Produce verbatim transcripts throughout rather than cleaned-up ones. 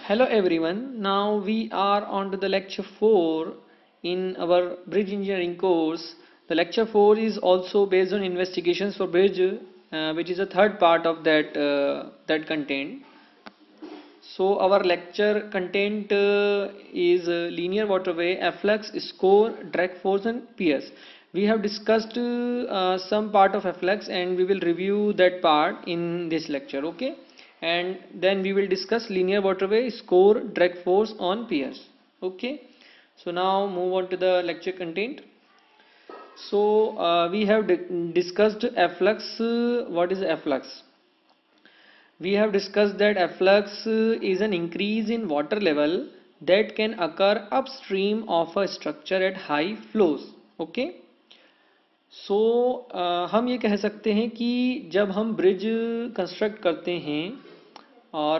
Hello everyone, now we are on to the lecture four in our bridge engineering course. The lecture four is also based on investigations for bridge, uh, which is a third part of that uh, that content. So our lecture content uh, is uh, linear waterway, efflux, score, drag force and piers. We have discussed uh, some part of efflux and we will review that part in this lecture, okay? And then we will discuss linear waterway, score, drag force on piers, okay? So now move on to the lecture content. So uh, we have di discussed efflux. Uh, what is efflux? We have discussed that efflux uh, is an increase in water level that can occur upstream of a structure at high flows, okay? So so, uh, हम ये कह सकते हैं कि जब हम bridge construct करते हैं और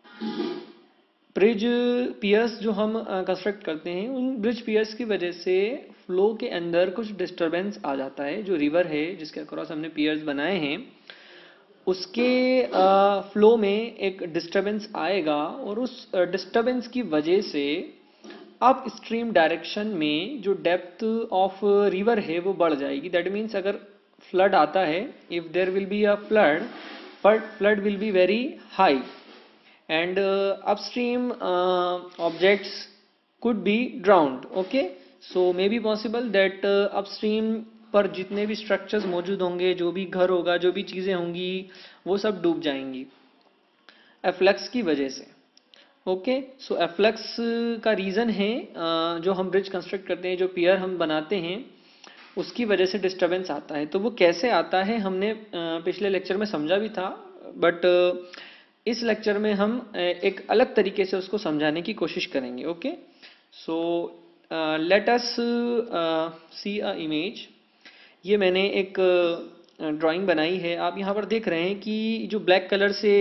ब्रिज पियर्स जो हम कंस्ट्रक्ट uh, करते हैं उन ब्रिज पियर्स की वजह से फ्लो के अंदर कुछ डिस्टरबेंस आ जाता है. जो रिवर है जिसके अक्रॉस हमने पियर्स बनाए हैं उसके फ्लो uh, में एक डिस्टरबेंस आएगा और उस डिस्टरबेंस uh, की वजह से अप स्ट्रीम डायरेक्शन में जो डेप्थ ऑफ रिवर है वो बढ़ जाएगी. दैट मीन्स अगर फ्लड आता है, if there will be a flood, flood will be very high and upstream objects could be drowned, okay. So may be possible that upstream पर जितने भी स्ट्रक्चर्स मौजूद होंगे, जो भी घर होगा, जो भी चीज़ें होंगी, वो सब डूब जाएंगी एफ्लक्स की वजह से, ओके. सो एफ्लक्स का रीज़न है uh, जो हम ब्रिज कंस्ट्रक्ट करते हैं, जो पियर हम बनाते हैं, उसकी वजह से डिस्टरबेंस आता है. तो वो कैसे आता है हमने uh, पिछले लेक्चर में समझा भी था, बट uh, इस लेक्चर में हम uh, एक अलग तरीके से उसको समझाने की कोशिश करेंगे, okay. So let us see a image. ये मैंने एक ड्राइंग uh, बनाई है. आप यहाँ पर देख रहे हैं कि जो ब्लैक कलर से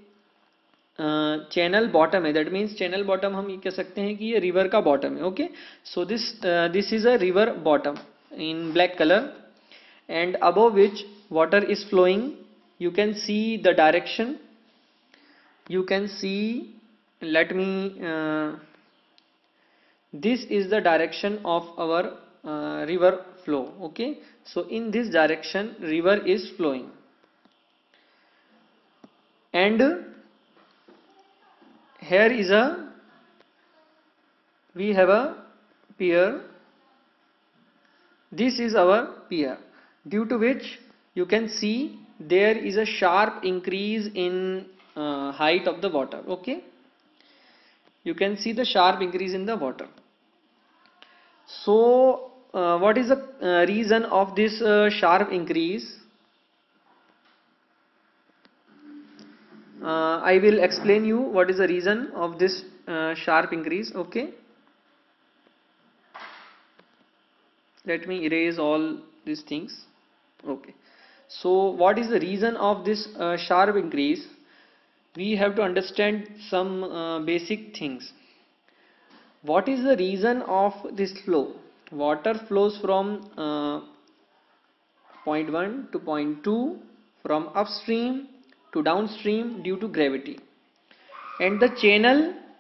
चैनल uh, बॉटम है, दैट मीन्स चैनल बॉटम हम ये कह सकते हैं कि ये रिवर का बॉटम है, okay. So this this is a river bottom in black colour and above which water is flowing. You can see the direction, you can see, let me, this is the direction of our river flow, okay. So in this direction river is flowing and here is a, we have a pier. This is our pier, due to which you can see there is a sharp increase in uh, height of the water, okay. You can see the sharp increase in the water. So Uh, what is the uh, reason of this uh, sharp increase? Uh, I will explain you what is the reason of this uh, sharp increase, okay. Let me erase all these things, okay. So what is the reason of this uh, sharp increase? We have to understand some uh, basic things. What is the reason of this flow? Water flows from uh, point one to point two, from upstream to downstream due to gravity, and the channel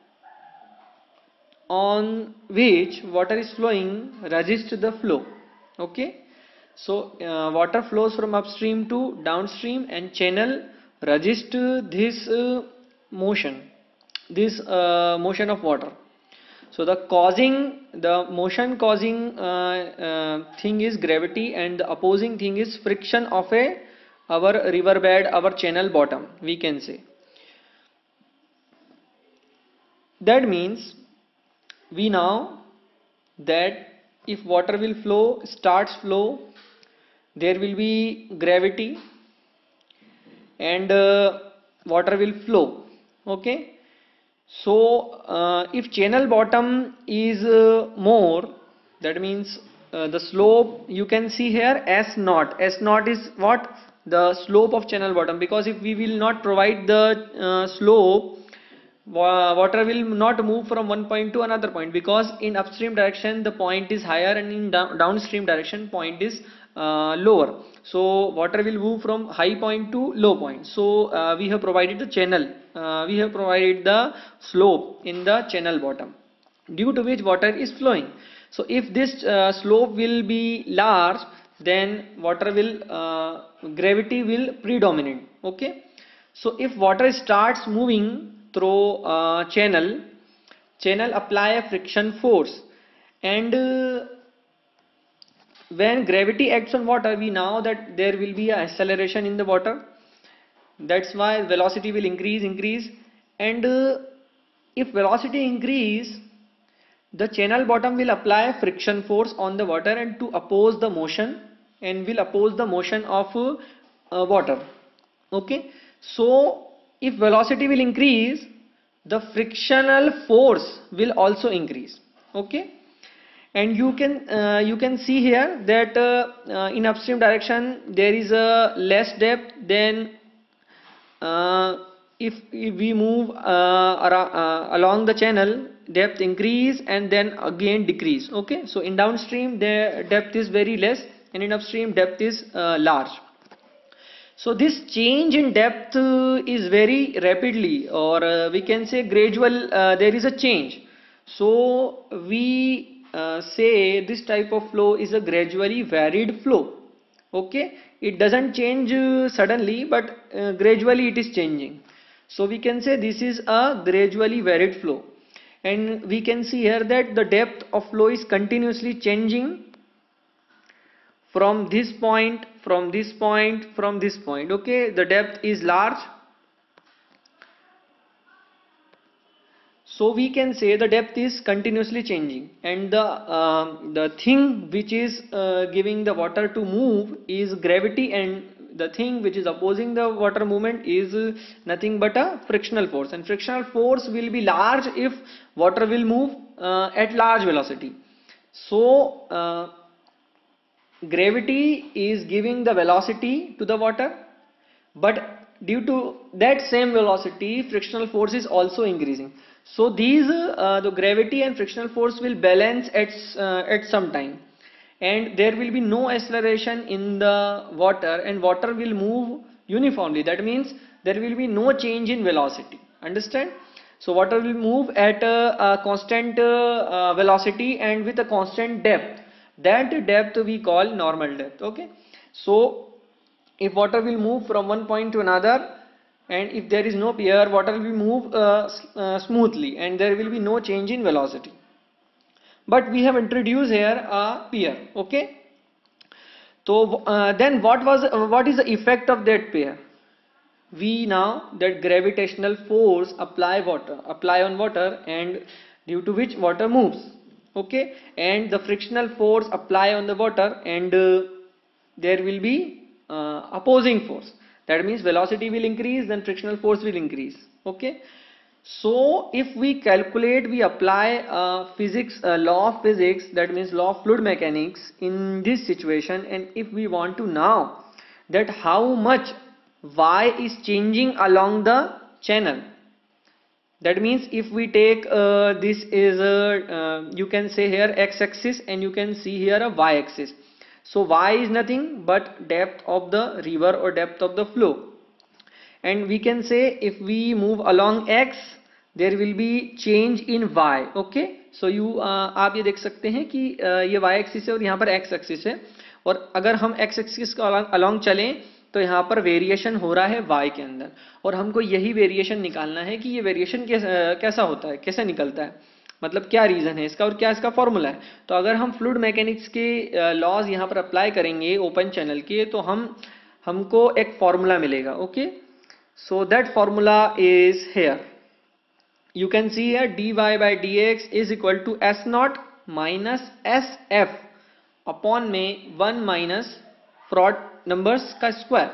on which water is flowing resists the flow, okay. So uh, water flows from upstream to downstream and channel resists this uh, motion, this uh, motion of water. So the causing, the motion causing uh, uh, thing is gravity and the opposing thing is friction of a our river bed, our channel bottom, we can say. That means we know that if water will flow, starts flow, there will be gravity and uh, water will flow, okay. So uh, if channel bottom is uh, more, that means uh, the slope, you can see here S naught. S naught is what? The slope of channel bottom, because if we will not provide the uh, slope, water will not move from one point to another point, because in upstream direction the point is higher and in down, downstream direction point is uh, lower. So water will move from high point to low point. So uh, we have provided the channel uh, we have provided the slope in the channel bottom, due to which water is flowing. So if this uh, slope will be large, then water will uh, gravity will predominate. Okay, so if water starts moving through uh, channel channel apply a friction force, and uh, when gravity acts on water, we know that there will be a acceleration in the water. That's why velocity will increase increase and uh, if velocity increase, the channel bottom will apply friction force on the water and to oppose the motion, and will oppose the motion of uh, uh, water. Okay, so if velocity will increase, the frictional force will also increase. Okay, and you can uh, you can see here that uh, uh, in upstream direction there is a less depth than uh, if, if we move uh, around, uh, along the channel, depth increase and then again decrease. Okay, so in downstream the depth is very less and in upstream depth is uh, large. So this change in depth uh, is very rapidly, or uh, we can say gradual, uh, there is a change. So we uh, say this type of flow is a gradually varied flow. Okay, it doesn't change uh, suddenly, but uh, gradually it is changing. So we can say this is a gradually varied flow, and we can see here that the depth of flow is continuously changing from this point, from this point, from this point. Okay, the depth is large, so we can say the depth is continuously changing, and the uh, the thing which is uh, giving the water to move is gravity, and the thing which is opposing the water movement is uh, nothing but a frictional force, and frictional force will be large if water will move uh, at large velocity. So uh, gravity is giving the velocity to the water, but due to that same velocity frictional force is also increasing. So these uh, the gravity and frictional force will balance at uh, at some time, and there will be no acceleration in the water, and water will move uniformly. That means there will be no change in velocity. Understand? So water will move at a, a constant uh, uh, velocity and with a constant depth. That depth we call normal depth. Okay, so if water will move from one point to another, and if there is no pier, water will move uh, uh, smoothly and there will be no change in velocity. But we have introduced here a pier. Okay, so uh, then what was uh, what is the effect of that pier? We know that gravitational force apply water apply on water, and due to which water moves. Okay, and the frictional force apply on the water, and uh, there will be uh, opposing force. That means velocity will increase, then frictional force will increase. Okay, so if we calculate, we apply uh, physics uh, law of physics, that means law of fluid mechanics in this situation, and if we want to know that how much y is changing along the channel, that means if we take uh, this is a uh, you can say here x-axis, and you can see here a y-axis. So y is nothing but depth of the river or depth of the flow, and we can say if we move along x, there will be change in y. Okay, so you uh, आप ये देख सकते हैं कि uh, ये y axis है और यहाँ पर x axis है, और अगर हम x axis को along चलें तो यहाँ पर वेरिएशन हो रहा है y के अंदर, और हमको यही वेरिएशन निकालना है कि ये वेरिएशन कैसा कैसा होता है, कैसे निकलता है, मतलब क्या रीजन है इसका और क्या इसका फॉर्मूला है. तो अगर हम फ्लूइड मैकेनिक्स के लॉज यहाँ पर अप्लाई करेंगे ओपन चैनल के, तो हम हमको एक फॉर्मूला मिलेगा. Okay, so that formula is here. You can see here dy by dx is equal to S naught minus S F upon में वन माइनस फ्रॉड नंबर्स का square.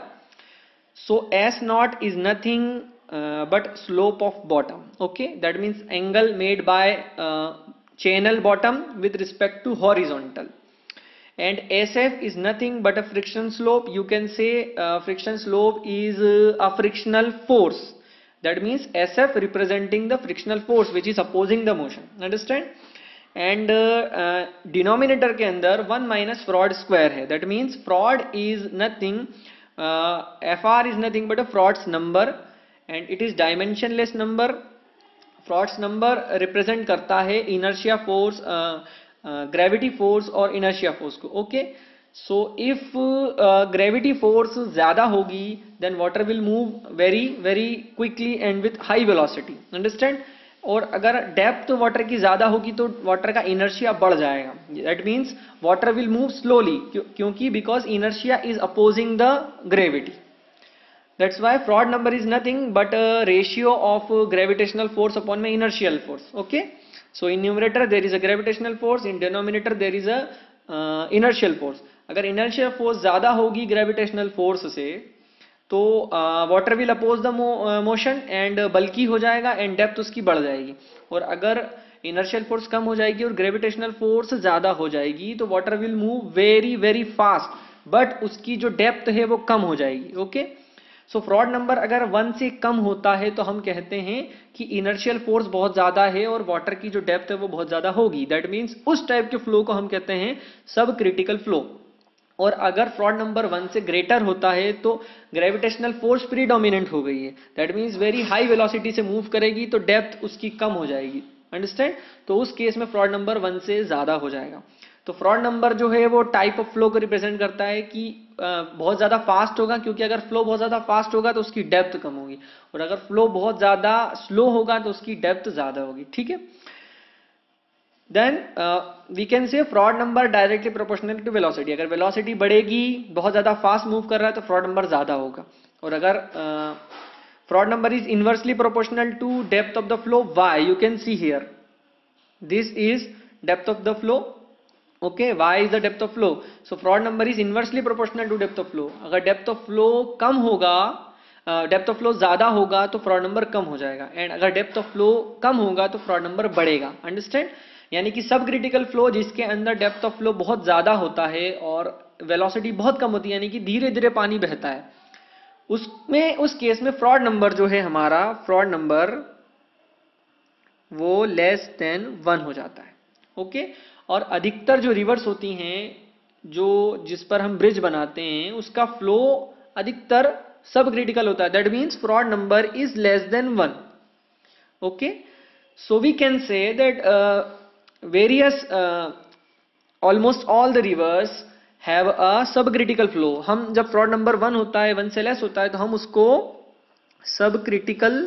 So S naught is nothing Uh, but slope of bottom. Okay, that means angle made by uh, channel bottom with respect to horizontal, and S F is nothing but a friction slope. You can say uh, friction slope is uh, a frictional force. That means S F representing the frictional force which is opposing the motion. Understand? And uh, uh, denominator के अंदर one minus fraud square है. That means fraud is nothing, uh, F R is nothing but a Frod's number, and it is dimensionless number. Froude's number represent करता है inertia force, gravity force और inertia force को. Okay, so if gravity force ज्यादा होगी then water will move very very quickly and with high velocity. Understand? और अगर depth water की ज्यादा होगी तो वाटर का इनर्शिया बढ़ जाएगा. That means water will move slowly, क्योंकि because inertia is opposing the gravity. That's why fraud number is nothing but a ratio of gravitational force upon my inertial force. Okay, so in numerator there is a gravitational force, in denominator there is a uh, inertial force. अगर inertial force ज्यादा होगी gravitational force से तो water will oppose the motion and बल्की हो जाएगा and depth उसकी बढ़ जाएगी. और अगर इनर्शियल फोर्स कम हो जाएगी और ग्रेविटेशनल फोर्स ज्यादा हो जाएगी तो water will move very very fast but उसकी जो डेप्थ है वो कम हो जाएगी. ओके, सो फ्रॉड नंबर अगर वन से कम होता है तो हम कहते हैं कि इनर्शियल फोर्स बहुत ज्यादा है और वाटर की जो डेप्थ है वो बहुत ज्यादा होगी. दैट मीन्स उस टाइप के फ्लो को हम कहते हैं सब क्रिटिकल फ्लो. और अगर फ्रॉड नंबर वन से ग्रेटर होता है तो ग्रेविटेशनल फोर्स प्रीडोमिनेंट हो गई है. That means very high velocity से मूव करेगी तो डेप्थ उसकी कम हो जाएगी. अंडरस्टैंड? तो उस केस में फ्रॉड नंबर वन से ज्यादा हो जाएगा. तो फ्रॉड नंबर जो है वो टाइप ऑफ फ्लो को रिप्रेजेंट करता है कि आ, बहुत ज्यादा फास्ट होगा, क्योंकि अगर फ्लो बहुत ज्यादा फास्ट होगा तो उसकी डेप्थ कम होगी और अगर फ्लो बहुत ज्यादा स्लो होगा तो उसकी डेप्थ ज्यादा होगी. ठीक है, then we can say Froude number directly proportional to velocity. अगर वेलोसिटी बढ़ेगी, बहुत ज्यादा फास्ट मूव कर रहा है तो फ्रॉड नंबर ज्यादा होगा. और अगर Froude number is inversely proportional to depth of the flow. Why? You can see here, this is depth of the flow. Okay, y is the depth of flow. So fraud number is inversely proportional to depth of flow. अगर depth of flow कम होगा, depth of flow ज्यादा होगा तो fraud number कम हो जाएगा. And अगर depth of flow कम होगा तो fraud number बढ़ेगा. अंडरस्टैंड? यानी कि सब क्रिटिकल फ्लो जिसके अंदर डेप्थ ऑफ फ्लो बहुत ज्यादा होता है और वेलोसिटी बहुत कम होती है, यानी कि धीरे धीरे पानी बहता है, उसमें उस केस में फ्रॉड नंबर जो है हमारा, फ्रॉड नंबर वो लेस देन वन हो जाता है. ओके, और अधिकतर जो रिवर्स होती हैं, जो जिस पर हम ब्रिज बनाते हैं, उसका फ्लो अधिकतर सब क्रिटिकल होता है. That means Froude number is less than one. Okay, so we can say that various almost all the rivers have a subcritical flow. हम जब फ्रॉड नंबर वन होता है, वन से लेस होता है, तो हम उसको सब क्रिटिकल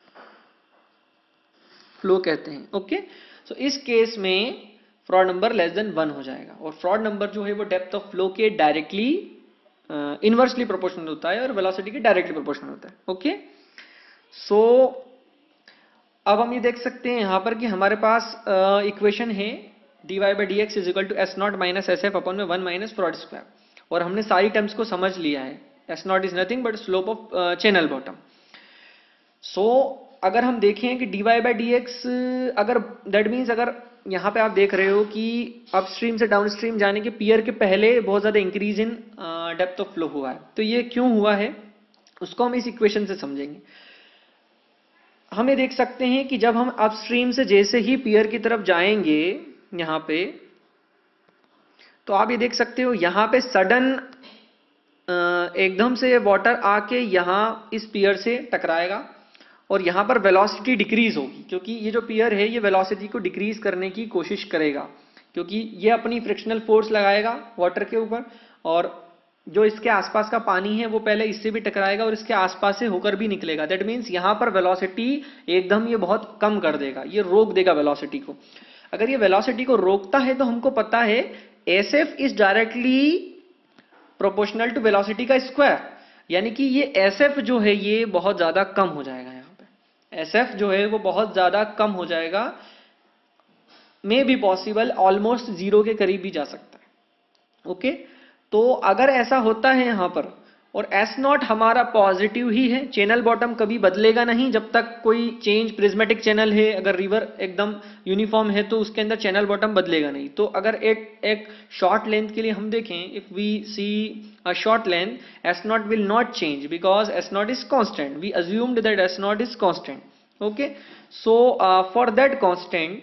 फ्लो कहते हैं. ओके, सो इस केस में Froude number less than one हो जाएगा. और फ्रॉड नंबर जो है वो डेप्थ ऑफ फ्लो के डायरेक्टली इनवर्सली प्रोपोर्शनल होता है और वेलोसिटी के डायरेक्टली प्रोपोर्शनल होता है. ओके, सो अब हम ये देख सकते हैं यहां पर कि हमारे पास इक्वेशन uh, है dy by D X is equal to S naught minus S F upon में वन माइनस फ्रॉड स्क्वायर. और हमने सारी टर्म्स को समझ लिया है. S naught is nothing but slope of channel bottom. So अगर हम देखें कि dy बाई डी एक्स, अगर दैट मीन्स अगर यहाँ पे आप देख रहे हो कि अपस्ट्रीम से डाउनस्ट्रीम जाने के पियर के पहले बहुत ज्यादा increase in depth of flow हुआ है, तो ये क्यों हुआ है उसको हम इस इक्वेशन से समझेंगे. हम ये देख सकते हैं कि जब हम अपस्ट्रीम से जैसे ही पियर की तरफ जाएंगे यहाँ पे, तो आप ये देख सकते हो यहाँ पे सडन एकदम से वाटर आके यहाँ इस पियर से टकराएगा और यहाँ पर वेलोसिटी डिक्रीज होगी, क्योंकि ये जो पियर है ये वेलोसिटी को डिक्रीज करने की कोशिश करेगा, क्योंकि ये अपनी फ्रिक्शनल फोर्स लगाएगा वाटर के ऊपर और जो इसके आसपास का पानी है वो पहले इससे भी टकराएगा और इसके आसपास से होकर भी निकलेगा. दैट मीन्स यहाँ पर वेलोसिटी एकदम ये बहुत कम कर देगा, ये रोक देगा वेलोसिटी को. अगर ये वेलोसिटी को रोकता है तो हमको पता है S F is directly proportional to velocity का स्क्वायर, यानी कि ये एस एफ जो है ये बहुत ज्यादा कम हो जाएगा. एस एफ जो है वो बहुत ज्यादा कम हो जाएगा, may be possible almost zero के करीब भी जा सकता है. ओके, तो अगर ऐसा होता है यहाँ पर और एस नॉट हमारा पॉजिटिव ही है, चैनल बॉटम कभी बदलेगा नहीं जब तक कोई चेंज, प्रिज्मेटिक चैनल है, अगर रिवर एकदम यूनिफॉर्म है तो उसके अंदर चैनल बॉटम बदलेगा नहीं. तो अगर एक एक शॉर्ट लेंथ के लिए हम देखें, if we see a short length, S naught will not change because S naught is constant. We assumed that S naught is constant. Okay, so for that constant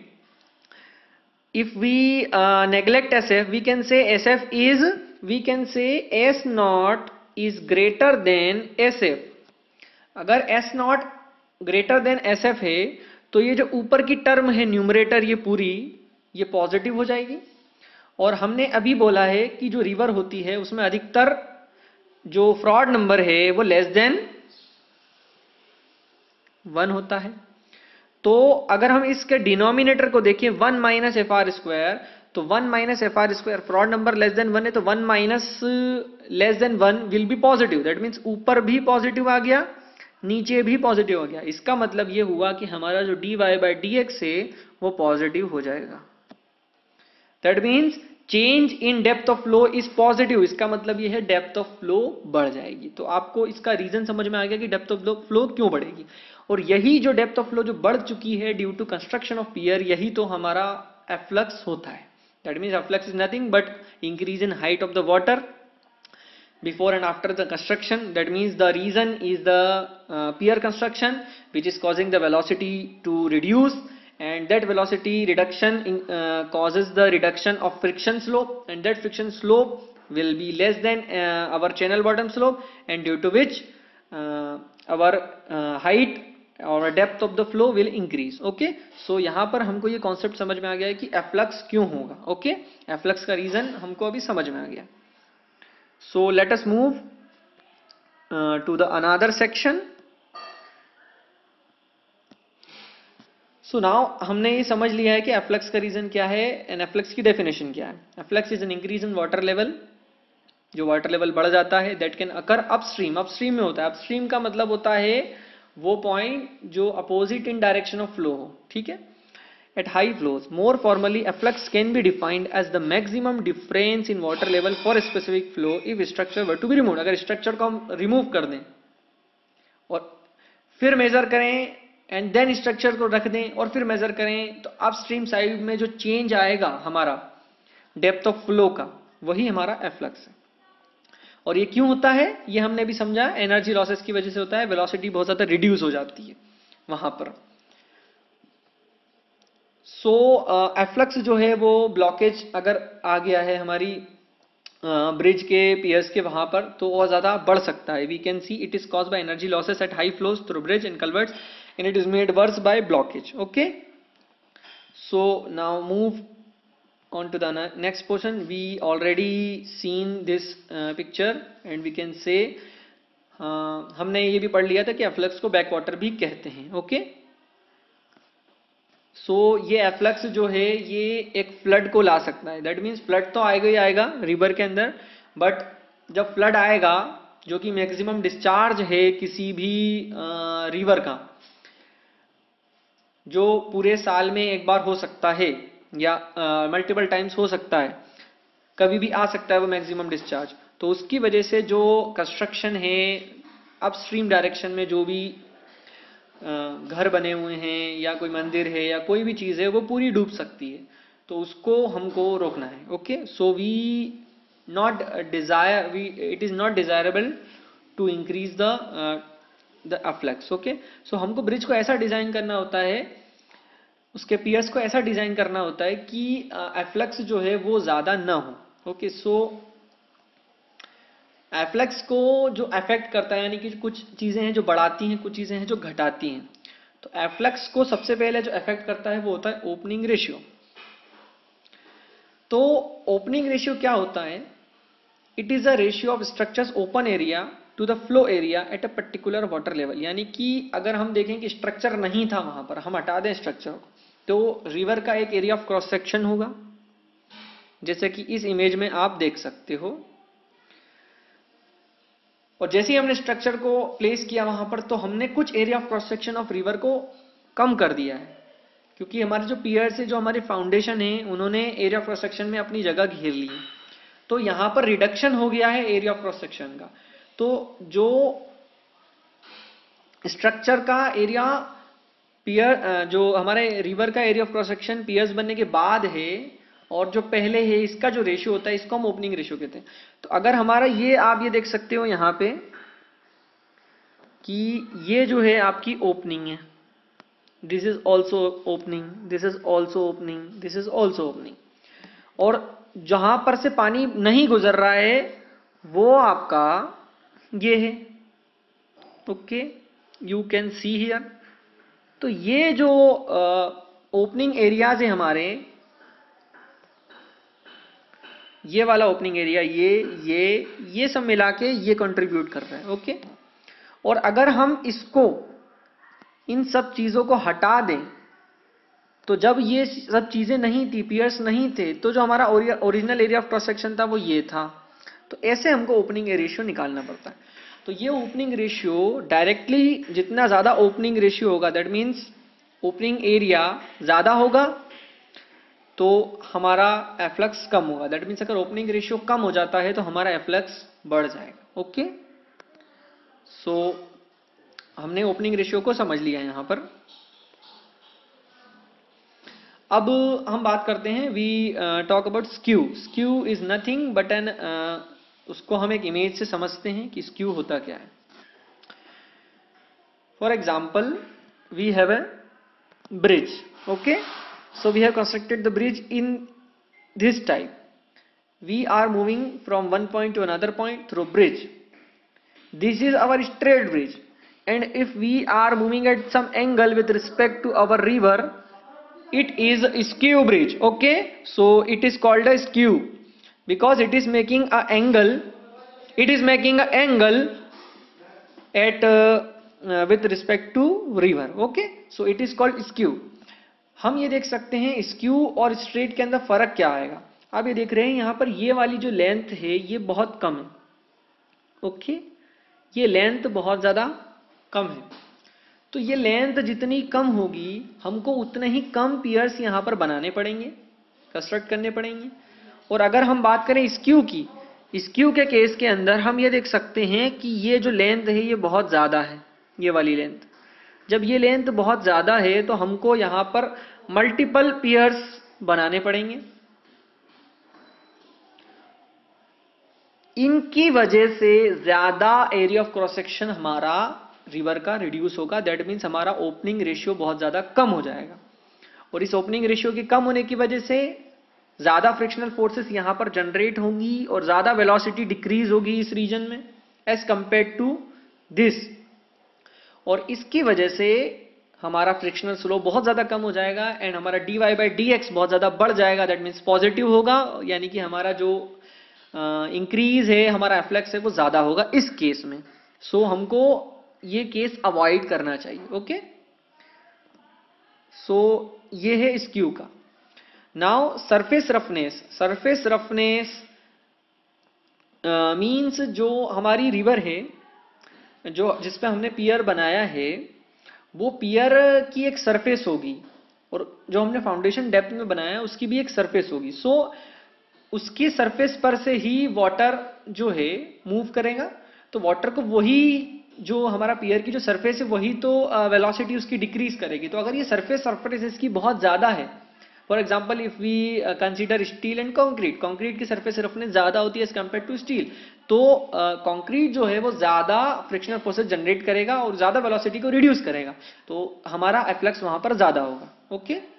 if we uh, neglect S F, we can say S F is, we can say S naught is greater than S F. अगर S naught greater than S F है तो ये जो ऊपर की term है numerator, ये पूरी ये पॉजिटिव हो जाएगी। और हमने अभी बोला है कि जो रिवर होती है उसमें अधिकतर जो फ्रॉड नंबर है वो लेस देन वन होता है। तो अगर हम इसके डिनोमिनेटर को देखें one minus F R square, तो one minus F R square Froude number less than one है, तो one minus less than one will be positive. That means ऊपर भी पॉजिटिव आ गया, नीचे भी पॉजिटिव आ गया। इसका मतलब ये हुआ कि हमारा जो D Y by D X है वो पॉजिटिव हो जाएगा। That means change in depth of flow is positive. इसका मतलब ये है डेप्थ ऑफ फ्लो बढ़ जाएगी। तो आपको इसका रीजन समझ में आ गया कि डेप्थ ऑफ फ्लो क्यों बढ़ेगी। और यही जो डेप्थ ऑफ फ्लो जो बढ़ चुकी है due to construction of pier, यही तो हमारा एफ्लक्स होता है। That means efflux is nothing but increase in height of the water before and after the construction. That means the reason is the uh, pier construction which is causing the velocity to reduce, and that velocity reduction in, uh, causes the reduction of friction slope, and that friction slope will be less than uh, our channel bottom slope, and due to which uh, our uh, height और depth of the flow will increase. Okay, so यहां पर हमको ये concept समझ में आ गया है कि एफ्लक्स क्यों होगा। ओके, एफ्लक्स का रीजन हमको अभी समझ में आ गया। So let us move uh, to the another section. So now हमने ये समझ लिया है कि एफ्लक्स का रीजन क्या है एंड एफ्लक्स की डेफिनेशन क्या है। Efflux is an increase in water level, जो वाटर लेवल बढ़ जाता है, that can occur upstream. Upstream में होता है, अपस्ट्रीम का मतलब होता है वो पॉइंट जो opposite in direction of flow हो। ठीक है, at high flows. More formally, efflux can be defined as the maximum difference in water level for a specific flow if structure were to be removed. अगर structure को हम remove कर दें और फिर मेजर करें एंड देन स्ट्रक्चर को रख दें और फिर मेजर करें, तो अपस्ट्रीम साइड में जो चेंज आएगा हमारा डेप्थ ऑफ फ्लो का, वही हमारा एफ्लक्स है। और ये क्यों होता है ये हमने भी समझा, एनर्जी लॉसेस की वजह से होता है। वेलोसिटी बहुत ज्यादा रिड्यूस हो जाती है वहां पर। सो एफ्लक्स जो है वो ब्लॉकेज अगर आ गया है हमारी ब्रिज uh, के पियर्स के वहां पर, तो और ज्यादा बढ़ सकता है। We can see it is caused by energy losses at high flows through bridge and culverts and it is made worse by blockage. Okay, so now move on to the next portion. We already seen this picture and we can say हमने ये भी पढ़ लिया था कि efflux को back water भी कहते हैं। ओके, सो so, ये एफ्लक्स जो है ये एक फ्लड को ला सकता है। दैट मीन्स फ्लड तो आएगा ही आएगा रिवर के अंदर, बट जब फ्लड आएगा जो कि मैक्सिमम डिस्चार्ज है किसी भी रिवर का, जो पूरे साल में एक बार हो सकता है या मल्टीपल टाइम्स हो सकता है, कभी भी आ सकता है वो मैक्सिमम डिस्चार्ज, तो उसकी वजह से जो कंस्ट्रक्शन है अपस्ट्रीम डायरेक्शन में, जो भी घर बने हुए हैं या कोई मंदिर है या कोई भी चीज है, वो पूरी डूब सकती है। तो उसको हमको रोकना है। Okay, so we not desire we it is not desirable to increase the the efflux. Okay, so हमको ब्रिज को ऐसा डिजाइन करना होता है, उसके पियर्स को ऐसा डिजाइन करना होता है कि एफ्लक्स जो है वो ज्यादा ना हो। ओके, सो एफ्लक्स को जो अफेक्ट करता है, यानी कि कुछ चीजें हैं जो बढ़ाती हैं, कुछ चीजें हैं जो घटाती हैं। तो एफ्लक्स को सबसे पहले जो अफेक्ट करता है वो होता है ओपनिंग रेशियो। तो ओपनिंग रेशियो क्या होता है? It is a ratio of structures open area to the flow area at a particular water level. यानी कि अगर हम देखें कि स्ट्रक्चर नहीं था वहां पर, हम हटा दें स्ट्रक्चर को, तो रिवर का एक एरिया ऑफ क्रॉस सेक्शन होगा, जैसे कि इस इमेज में आप देख सकते हो। और जैसे ही हमने स्ट्रक्चर को प्लेस किया वहां पर, तो हमने कुछ area of cross section of river को कम कर दिया है, क्योंकि हमारे जो पियर्स है, जो हमारी फाउंडेशन है, उन्होंने एरिया ऑफ क्रॉस सेक्शन में अपनी जगह घेर ली है। तो यहां पर रिडक्शन हो गया है एरिया ऑफ क्रॉस सेक्शन का। तो जो स्ट्रक्चर का एरिया पियर, जो हमारे रिवर का area of cross section piers बनने के बाद है और जो पहले है, इसका जो रेशियो होता है, इसको हम ओपनिंग रेशियो कहते हैं। तो अगर हमारा ये, आप ये देख सकते हो यहां पे कि ये जो है आपकी ओपनिंग है, this is also opening, this is also opening, this is also opening. और जहां पर से पानी नहीं गुजर रहा है वो आपका ये है। Okay, you can see here. तो ये जो ओपनिंग एरियाज है हमारे, ये वाला ओपनिंग एरिया, ये ये ये सब मिला के ये कंट्रीब्यूट कर रहा है। ओके, और अगर हम इसको, इन सब चीजों को हटा दें, तो जब ये सब चीजें नहीं थी, पियर्स नहीं थे, तो जो हमारा original area of cross section था वो ये था। तो ऐसे हमको ओपनिंग रेशियो निकालना पड़ता है। तो ये ओपनिंग रेशियो डायरेक्टली, जितना ज्यादा ओपनिंग रेशियो होगा, दैट मीन्स ओपनिंग एरिया ज्यादा होगा, तो हमारा एफ्लक्स कम होगा। दैट मीन्स अगर ओपनिंग रेशियो कम हो जाता है तो हमारा एफ्लक्स बढ़ जाएगा। ओके, सो हमने ओपनिंग रेशियो को समझ लिया यहां पर। अब हम बात करते हैं, we talk about skew. Skew is nothing but an, उसको हम एक इमेज से समझते हैं कि स्क्यू होता क्या है। For example, we have a bridge. Okay, so we have constructed the bridge in this type. We are moving from one point to another point through bridge. This is our straight bridge, and if we are moving at some angle with respect to our river, it is a skew bridge. Okay, so it is called a skew because it is making a angle, it is making a angle at uh, uh, with respect to river. Okay, so it is called skew. हम ये देख सकते हैं skew और straight के अंदर फर्क क्या आएगा। आप ये देख रहे हैं यहाँ पर ये वाली जो लेंथ है ये बहुत कम है। Okay okay? ये लेंथ बहुत ज्यादा कम है, तो ये लेंथ जितनी कम होगी हमको उतने ही कम पियर्स यहां पर बनाने पड़ेंगे, कंस्ट्रक्ट करने पड़ेंगे। और अगर हम बात करें स्क्यू की, स्क्यू के केस के अंदर हम ये देख सकते हैं कि ये जो लेंथ है ये बहुत ज्यादा है, ये वाली लेंथ। जब ये लेंथ बहुत ज्यादा है तो हमको यहां पर मल्टीपल पियर्स बनाने पड़ेंगे। इनकी वजह से ज्यादा एरिया ऑफ क्रॉस सेक्शन हमारा रिवर का रिड्यूस होगा। दैट मीन्स हमारा ओपनिंग रेशियो बहुत ज्यादा कम हो जाएगा, और इस ओपनिंग रेशियो के कम होने की वजह से ज्यादा फ्रिक्शनल फोर्सेस यहां पर जनरेट होंगी और ज्यादा वेलोसिटी डिक्रीज होगी इस रीजन में एज कंपेयर टू दिस। और इसकी वजह से हमारा फ्रिक्शनल स्लो बहुत ज्यादा कम हो जाएगा एंड हमारा d Y by D x बहुत ज्यादा बढ़ जाएगा। दैट मीन्स पॉजिटिव होगा, यानी कि हमारा जो इंक्रीज uh, है, हमारा एफ्लक्स है, वो ज्यादा होगा इस केस में। सो so, हमको ये केस अवॉइड करना चाहिए। ओके, सो ये है स्क्यू का। Now surface roughness. Surface roughness means जो हमारी रिवर है, जो जिसपे हमने पियर बनाया है, वो पियर की एक सरफेस होगी, और जो हमने फाउंडेशन डेप्थ में बनाया है उसकी भी एक सरफेस होगी। सो so, उसकी सरफेस पर से ही वाटर जो है मूव करेगा, तो वाटर को वही, जो हमारा पियर की जो सरफेस है वही तो वेलोसिटी uh, उसकी डिक्रीज करेगी। तो अगर ये सरफेस सरफेस इसकी बहुत ज्यादा है, for example if we consider steel and concrete, concrete की सरफेस रफनेस ज्यादा होती है एज कंपेयर टू स्टील, तो कंक्रीट uh, जो है वो ज्यादा फ्रिक्शनल फोर्सेस जनरेट करेगा और ज्यादा वेलोसिटी को रिड्यूस करेगा, तो हमारा एफ्लक्स वहां पर ज्यादा होगा। Okay okay?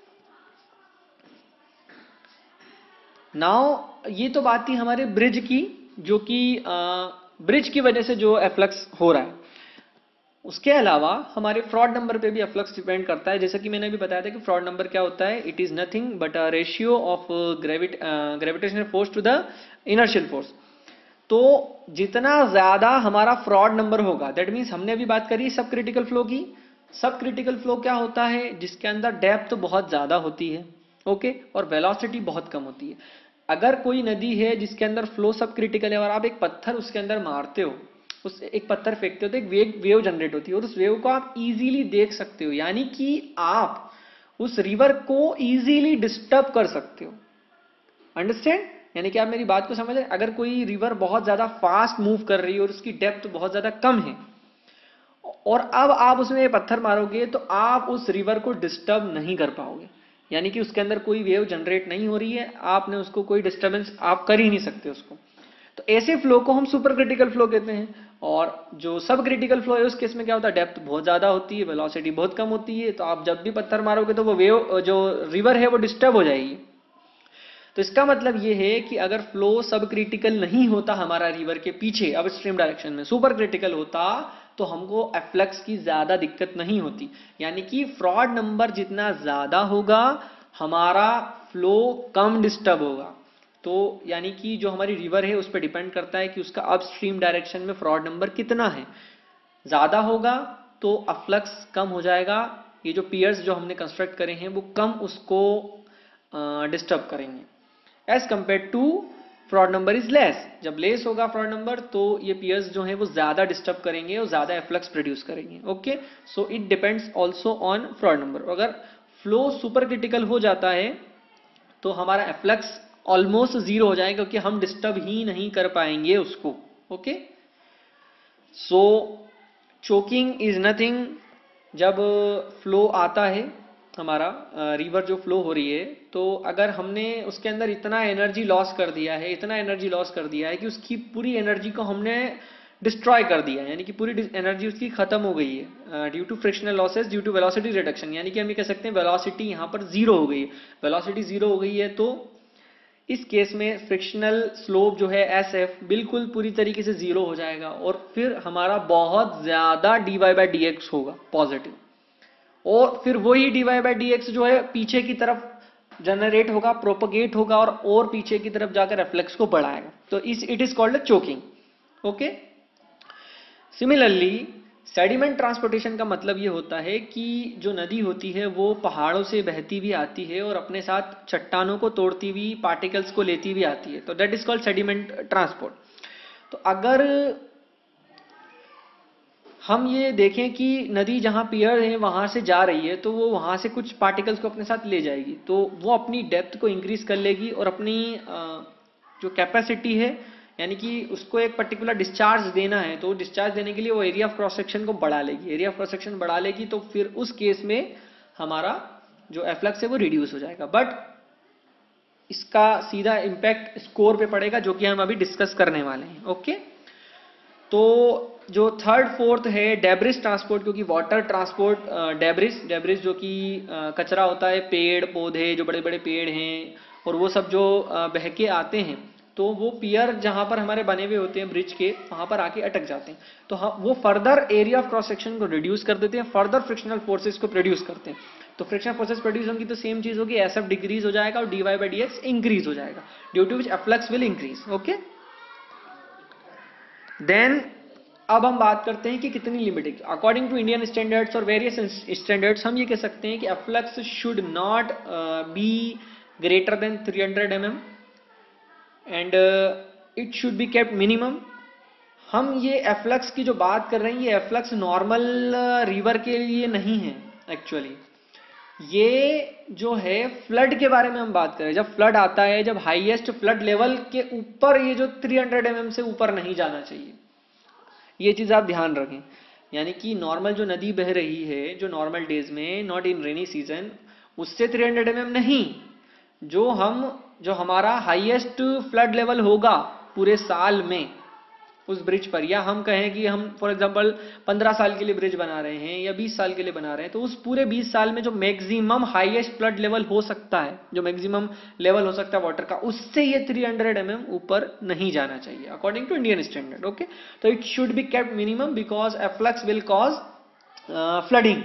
नाउ ये तो बात थी हमारे ब्रिज की, जो कि ब्रिज की वजह से जो एफ्लक्स हो रहा है। उसके अलावा हमारे फ्रॉड नंबर पे भी एफ्लक्स डिपेंड करता है। जैसा कि मैंने अभी बताया था कि फ्रॉड नंबर क्या होता है, it is nothing but a ratio of gravit gravitational force to the inertial force. तो जितना ज्यादा हमारा फ्रॉड नंबर होगा, दैट मीन्स हमने अभी बात करी सब क्रिटिकल फ्लो की। सब क्रिटिकल फ्लो क्या होता है, जिसके अंदर डेप्थ बहुत ज्यादा होती है, ओके okay? और वेलोसिटी बहुत कम होती है। अगर कोई नदी है जिसके अंदर फ्लो सब क्रिटिकल है और आप एक पत्थर उसके अंदर मारते हो, उस एक पत्थर फेंकते हो, तो एक वेव वेव जनरेट होती है और उस वेव को आप इजीली देख सकते हो, यानी कि आप उस रिवर को इजीली डिस्टर्ब कर सकते हो। अंडरस्टैंड? यानी कि आप मेरी बात को समझ रहे हैं। अगर कोई रिवर बहुत ज्यादा फास्ट मूव कर रही है और उसकी डेप्थ बहुत ज्यादा कम है, और अब आप उसमें पत्थर मारोगे, तो आप उस रिवर को डिस्टर्ब नहीं कर पाओगे, यानी कि उसके अंदर कोई वेव जनरेट नहीं हो रही है, आपने उसको कोई डिस्टर्बेंस आप कर ही नहीं सकते उसको। तो ऐसे फ्लो को हम सुपर क्रिटिकल फ्लो कहते हैं। और जो सब क्रिटिकल फ्लो है उस केस में क्या होता है, डेप्थ बहुत ज्यादा होती है, वेलोसिटी बहुत कम होती है, तो आप जब भी पत्थर मारोगे तो वो वेव, जो रिवर है, वो डिस्टर्ब हो जाएगी। तो इसका मतलब ये है कि अगर फ्लो सब क्रिटिकल नहीं होता हमारा रिवर के पीछे अब स्ट्रीम डायरेक्शन में, सुपर क्रिटिकल होता, तो हमको एफ्लक्स की ज्यादा दिक्कत नहीं होती। यानी कि फ्रॉड नंबर जितना ज्यादा होगा हमारा फ्लो कम डिस्टर्ब होगा। तो यानी कि जो हमारी रिवर है उस पर डिपेंड करता है कि उसका अपस्ट्रीम डायरेक्शन में फ्रॉड नंबर कितना है। ज्यादा होगा तो अफ्लक्स कम हो जाएगा, ये जो पियर्स जो हमने कंस्ट्रक्ट करे हैं वो कम उसको डिस्टर्ब करेंगे as compare to Froude number is less. जब लेस होगा फ्रॉड नंबर तो ये पियर्स जो है वो ज्यादा डिस्टर्ब करेंगे और ज्यादा एफ्लक्स प्रोड्यूस करेंगे। Okay, so it depends also on Froude number. अगर फ्लो सुपर क्रिटिकल हो जाता है तो हमारा एफ्लक्स ऑलमोस्ट जीरो हो जाएगा क्योंकि हम डिस्टर्ब ही नहीं कर पाएंगे उसको। Okay, so choking is nothing. जब फ्लो आता है हमारा रिवर जो फ्लो हो रही है तो अगर हमने उसके अंदर इतना एनर्जी लॉस कर दिया है इतना एनर्जी लॉस कर दिया है कि उसकी पूरी एनर्जी को हमने डिस्ट्रॉय कर दिया है, यानी कि पूरी एनर्जी उसकी खत्म हो गई है due to frictional losses due to velocity reduction. यानी कि हम ये कह सकते हैं वेलोसिटी यहाँ पर जीरो हो गई है। वेलोसिटी जीरो हो गई है तो इस केस में फ्रिक्शनल स्लोप जो है एस एफ बिल्कुल पूरी तरीके से जीरो हो जाएगा और फिर हमारा बहुत ज्यादा d Y by D x होगा पॉजिटिव, और फिर वही d Y by D x जो है पीछे की तरफ जनरेट होगा, प्रोपगेट होगा और और पीछे की तरफ जाकर रिफ्लेक्स को बढ़ाएगा। तो इस it is called choking. Okay, similarly sediment transportation का मतलब ये होता है कि जो नदी होती है वो पहाड़ों से बहती भी आती है और अपने साथ चट्टानों को तोड़ती हुई पार्टिकल्स को लेती भी आती है, तो that is called sediment transport. तो अगर हम ये देखें कि नदी जहां पियर है वहां से जा रही है तो वो वहां से कुछ पार्टिकल्स को अपने साथ ले जाएगी, तो वो अपनी डेप्थ को इंक्रीज कर लेगी और अपनी जो कैपेसिटी है यानी कि उसको एक पर्टिकुलर डिस्चार्ज देना है तो डिस्चार्ज देने के लिए वो एरिया ऑफ क्रॉस सेक्शन को बढ़ा लेगी। एरिया ऑफ क्रॉस सेक्शन बढ़ा लेगी तो फिर उस केस में हमारा जो एफ्लक्स है वो रिड्यूस हो जाएगा। बट इसका सीधा इंपैक्ट स्कोर पे पड़ेगा जो कि हम अभी डिस्कस करने वाले हैं। ओके, तो जो थर्ड फोर्थ है डेब्रिस ट्रांसपोर्ट, क्योंकि वाटर ट्रांसपोर्ट डेब्रिस डेब्रिस जो कि कचरा होता है, पेड़ पौधे जो बड़े बड़े पेड़ हैं और वो सब जो बह के आते हैं तो वो पियर जहां पर हमारे बने हुए होते हैं ब्रिज के वहां पर आके अटक जाते हैं, तो हम वो further area of cross section को रिड्यूस कर देते हैं, फर्दर फ्रिक्शनल फोर्सेस को प्रोड्यूस करते हैं। तो फ्रिक्शनल फोर्सेस प्रोड्यूस होंगी तो सेम चीज होगी, एसएफ डिक्रीज हो जाएगा और d Y by D x increase हो जाएगा due to which afflux will increase. Okay, then अब हम बात करते हैं कि कितनी लिमिट है। अकॉर्डिंग टू इंडियन स्टैंडर्ड्स और वेरियस स्टैंडर्ड्स हम ये कह सकते हैं कि afflux should not be greater than three hundred m m and it should be kept minimum. हम ये एफ्लक्स की जो बात कर रहे हैं ये एफ्लक्स नॉर्मल रिवर के लिए नहीं है एक्चुअली, ये जो है फ्लड के बारे में हम बात कर रहे हैं। जब फ्लड आता है, जब हाईएस्ट फ्लड लेवल के ऊपर ये जो थ्री हंड्रेड एम एम से ऊपर नहीं जाना चाहिए, ये चीज आप ध्यान रखें। यानी कि नॉर्मल जो नदी बह रही है जो नॉर्मल डेज में, नॉट इन रेनी सीजन, उससे थ्री हंड्रेड एम एम नहीं, जो हम जो हमारा हाईएस्ट फ्लड लेवल होगा पूरे साल में उस ब्रिज पर, या हम कहें कि हम फॉर एग्जांपल पंद्रह साल के लिए ब्रिज बना रहे हैं या बीस साल के लिए बना रहे हैं, तो उस पूरे बीस साल में जो मैक्सिमम हाईएस्ट फ्लड लेवल हो सकता है, जो मैक्सिमम लेवल हो सकता है वाटर का, उससे ये थ्री हंड्रेड एम एम ऊपर नहीं जाना चाहिए according to Indian standard. Okay, तो it should be kept minimum because afflux will cause flooding.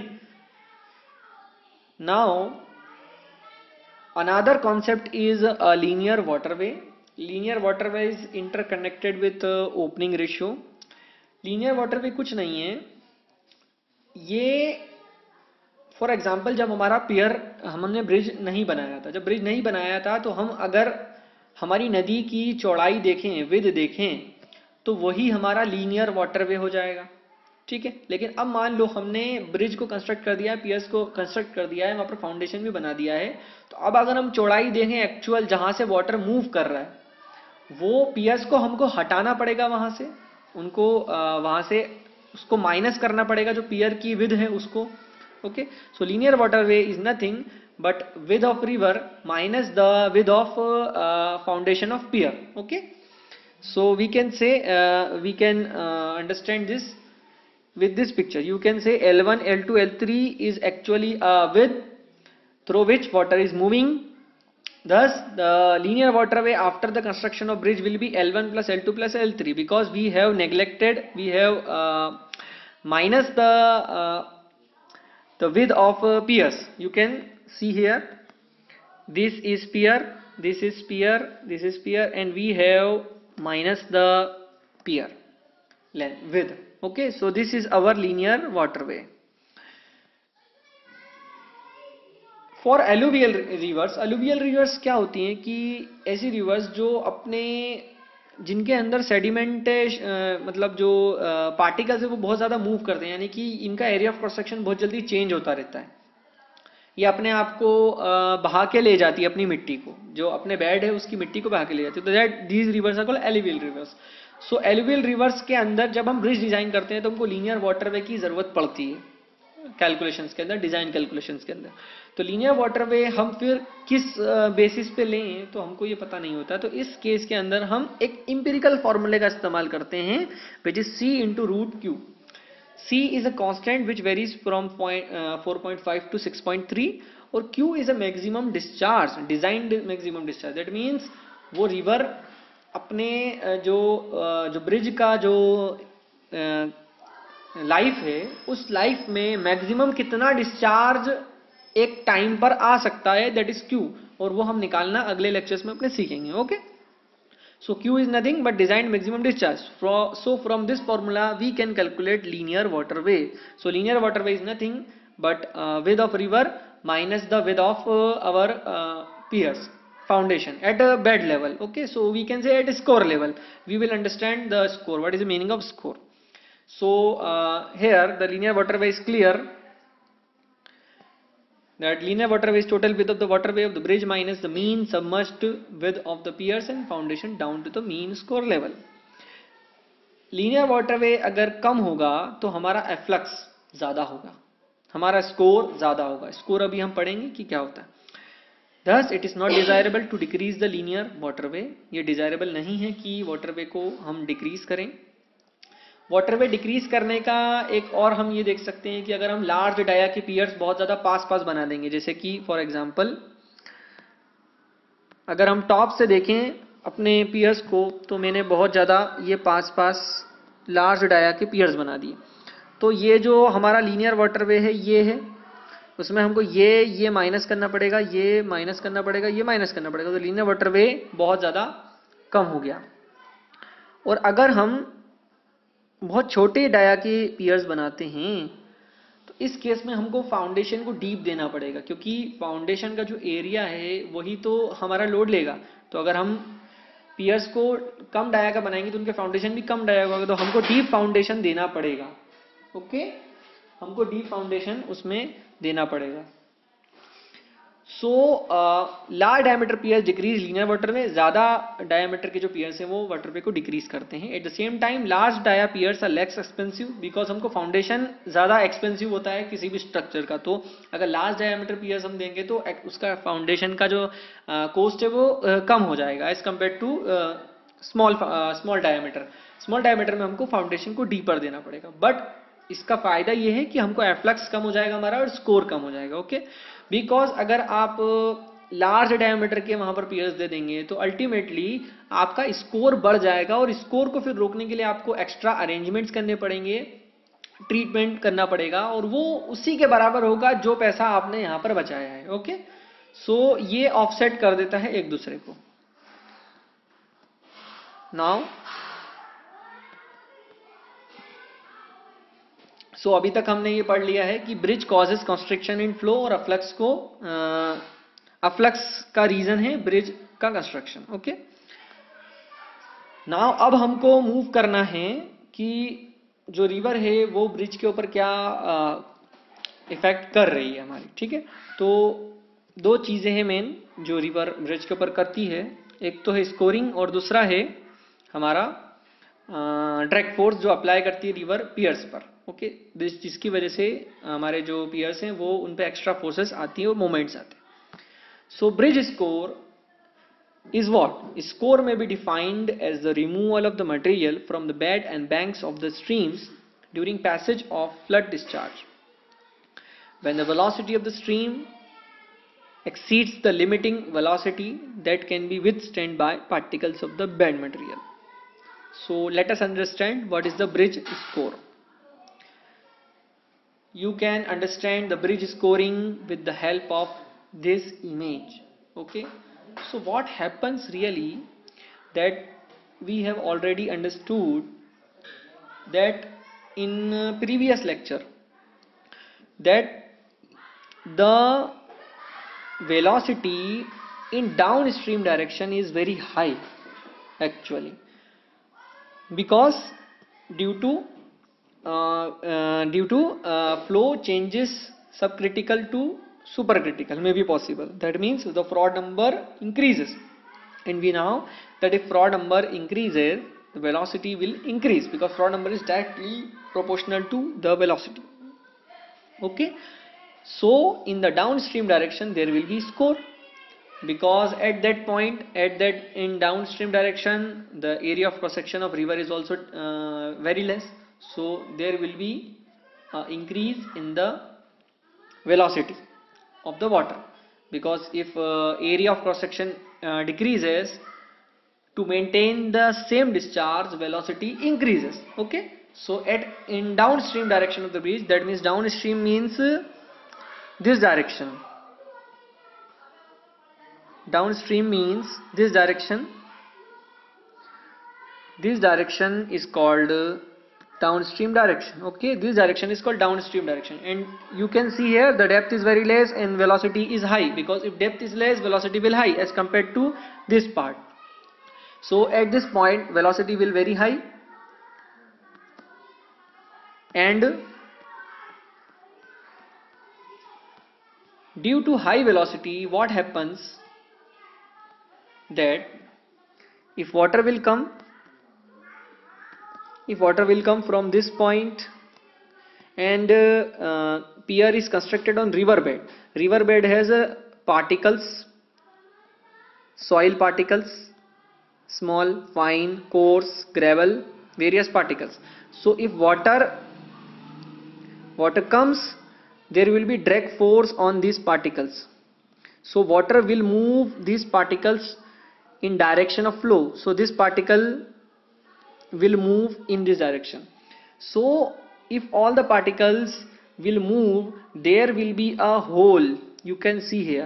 Now another concept is a linear waterway. Linear waterway is interconnected with uh, opening ratio. Linear waterway कुछ नहीं है, ये for example जब हमारा पियर हमने bridge नहीं बनाया था, जब ब्रिज नहीं बनाया था तो हम अगर हमारी नदी की चौड़ाई देखें, विड्थ देखें, तो वही हमारा लीनियर वाटरवे हो जाएगा। ठीक है, लेकिन अब मान लो हमने ब्रिज को कंस्ट्रक्ट कर दिया है, पियर्स को कंस्ट्रक्ट कर दिया है, वहां पर फाउंडेशन भी बना दिया है, तो अब अगर हम चौड़ाई देखें एक्चुअल जहां से वाटर मूव कर रहा है, वो पियर्स को हमको हटाना पड़ेगा वहां से, उनको वहां से उसको माइनस करना पड़ेगा जो पियर की विड्थ है उसको। Okay, so linear waterway is nothing but width of river minus the width of foundation of pier. Okay, so we can say we can understand this with this picture. You can say L one, L two, L three is actually a width through which water is moving. Thus the linear waterway after the construction of bridge will be L one plus L two plus L three because we have neglected, we have uh, minus the uh, the width of uh, piers. You can see here, this is pier, this is pier, this is pier, and we have minus the pier length width. Okay, so this is our linear waterway. For alluvial rivers, alluvial rivers क्या होती हैं कि ऐसी reverse जो अपने जिनके अंदर sediment मतलब जो पार्टिकल्स है वो बहुत ज़्यादा मूव करते हैं, यानी कि इनका एरिया ऑफ क्रॉस सेक्शन बहुत जल्दी चेंज होता रहता है. ये अपने आप को बहा के ले जाती है, अपनी मिट्टी को, जो अपने बेड है उसकी मिट्टी को बहा के ले जाती है. तो that these rivers are called alluvial rivers. So alluvial rivers के अंदर जब हम ब्रिज डिजाइन करते हैं तो हमको लीनियर वाटरवे की जरूरत पड़ती है कैलकुलेशंस के अंदर, डिजाइन कैलकुलेशंस के अंदर. तो लीनियर वाटरवे हम फिर किस बेसिस पे लें तो हमको ये पता नहीं होता. तो इस केस के अंदर हम एक इंपेरिकल फॉर्मूले का इस्तेमाल करते हैं, which is C into root Q. C is a constant which varies from point, uh, four point five to six point three, और Q is a maximum discharge, designed maximum discharge. That means वो river अपने जो जो bridge का जो life है उस life में मैक्सिमम कितना डिस्चार्ज एक टाइम पर आ सकता है, दैट इज Q, और वो हम निकालना अगले लेक्चर्स में अपने सीखेंगे. Okay, so Q is nothing but designed maximum discharge. So from this formula we can calculate linear waterway. So linear waterway is nothing but uh, width of river minus the width of uh, our uh, piers foundation at a bed level. Okay, so we can say at a score level. We will understand the score. What is the meaning of score? So uh, here the linear waterway is clear. That linear waterway is total width of the waterway of the bridge minus the mean submerged width of the piers and foundation down to the mean score level. Linear waterway अगर कम होगा तो हमारा efflux ज़्यादा होगा, हमारा score ज़्यादा होगा. Score अभी हम पढ़ेंगे कि क्या होता है. Thus it is not desirable to decrease the linear waterway. ये डिजायरेबल नहीं है कि वाटरवे को हम डिक्रीज करें. वाटरवे डिक्रीज करने का एक और हम ये देख सकते हैं कि अगर हम लार्ज डाया के पियर्स बहुत ज़्यादा पास पास बना देंगे, जैसे कि फॉर एग्जांपल अगर हम टॉप से देखें अपने पियर्स को तो मैंने बहुत ज़्यादा ये पास पास लार्ज डाया के पियर्स बना दिए. तो ये जो हमारा लीनियर वाटरवे है ये है, उसमें हमको ये ये माइनस करना पड़ेगा, ये माइनस करना पड़ेगा, ये माइनस करना पड़ेगा. तो लीनियर वाटरवे बहुत ज़्यादा कम हो गया. और अगर हम बहुत छोटे डाया के पियर्स बनाते हैं तो इस केस में हमको फाउंडेशन को डीप देना पड़ेगा, क्योंकि फाउंडेशन का जो एरिया है वही तो हमारा लोड लेगा. तो अगर हम पियर्स को कम डाया का बनाएंगे तो उनके फाउंडेशन भी कम डाया होगा, तो हमको डीप फाउंडेशन देना पड़ेगा. ओके, हमको डीप फाउंडेशन उसमें देना पड़ेगा. So large diameter piers decrease linear waterway. ज्यादा डायमीटर के जो पियर्स हैं वो वाटरवे को डिक्रीज करते हैं. At the same time large dia piers are less expensive because हमको फाउंडेशन ज्यादा एक्सपेंसिव होता है किसी भी स्ट्रक्चर का. तो अगर लार्ज डायमीटर पियर्स हम देंगे तो उसका फाउंडेशन का जो कॉस्ट uh, है वो uh, कम हो जाएगा as compare to small small diameter. Small diameter में हमको फाउंडेशन को डीपर देना पड़ेगा. बट इसका फायदा ये है कि हमको एफ्लक्स कम हो जाएगा हमारा और स्कोर कम हो जाएगा. ओके, बिकॉज अगर आप लार्ज डायमीटर के वहां पर पियर्स दे देंगे तो अल्टीमेटली आपका स्कोर बढ़ जाएगा, और स्कोर को फिर रोकने के लिए आपको एक्स्ट्रा अरेंजमेंट्स करने पड़ेंगे, ट्रीटमेंट करना पड़ेगा, और वो उसी के बराबर होगा जो पैसा आपने यहां पर बचाया है. ओके, सो ये ऑफसेट कर देता है एक दूसरे को. नाउ सो so, अभी तक हमने ये पढ़ लिया है कि bridge causes construction in flow, और अफ्लक्स को अफ्लक्स का रीजन है ब्रिज का कंस्ट्रक्शन. ओके, नाउ अब हमको मूव करना है कि जो रिवर है वो ब्रिज के ऊपर क्या इफेक्ट कर रही है हमारी. ठीक है, तो दो चीजें हैं मेन जो रिवर ब्रिज के ऊपर करती है. एक तो है स्कोरिंग और दूसरा है हमारा ड्रैग फोर्स जो अप्लाई करती है रिवर पियर्स पर. ओके, जिसकी वजह से हमारे जो पियर्स हैं वो उन पे एक्स्ट्रा फोर्सेस आती है और मोमेंट्स आते हैं. So bridge scour is what? Scour may be defined as the removal of the material from the bed and banks of the streams during passage of flood discharge when the velocity of the stream exceeds the limiting velocity that can be withstood by particles of the bed material. So let us understand what is the bridge score. you can understand the bridge scoring with the help of this image. Okay, so what happens really, that we have already understood that in uh, previous lecture, that the velocity in downstream direction is very high actually, because due to uh, uh, due to uh, flow changes subcritical to supercritical may be possible. That means the Froude number increases, and we know that if Froude number increases, the velocity will increase, because Froude number is directly proportional to the velocity. Okay, so in the downstream direction there will be score, because at that point, at that in downstream direction, the area of cross section of river is also uh, very less, so there will be uh, increase in the velocity of the water, because if uh, area of cross section uh, decreases, to maintain the same discharge, velocity increases. Okay, so at in downstream direction of the bridge, that means downstream means uh, this direction. Downstream means this direction. This direction is called uh, downstream direction. Okay, this direction is called downstream direction, and you can see here the depth is very less and velocity is high, because if depth is less, velocity will high as compared to this part. So at this point velocity will very high, and due to high velocity, what happens, that if water will come, if water will come from this point, and uh, uh, pier is constructed on river bed. River bed has uh, particles, soil particles, small, fine, coarse, gravel, various particles. So if water water comes, there will be drag force on these particles. So water will move these particles in direction of flow. So this particle will move in this direction. So if all the particles will move, there will be a hole, you can see here.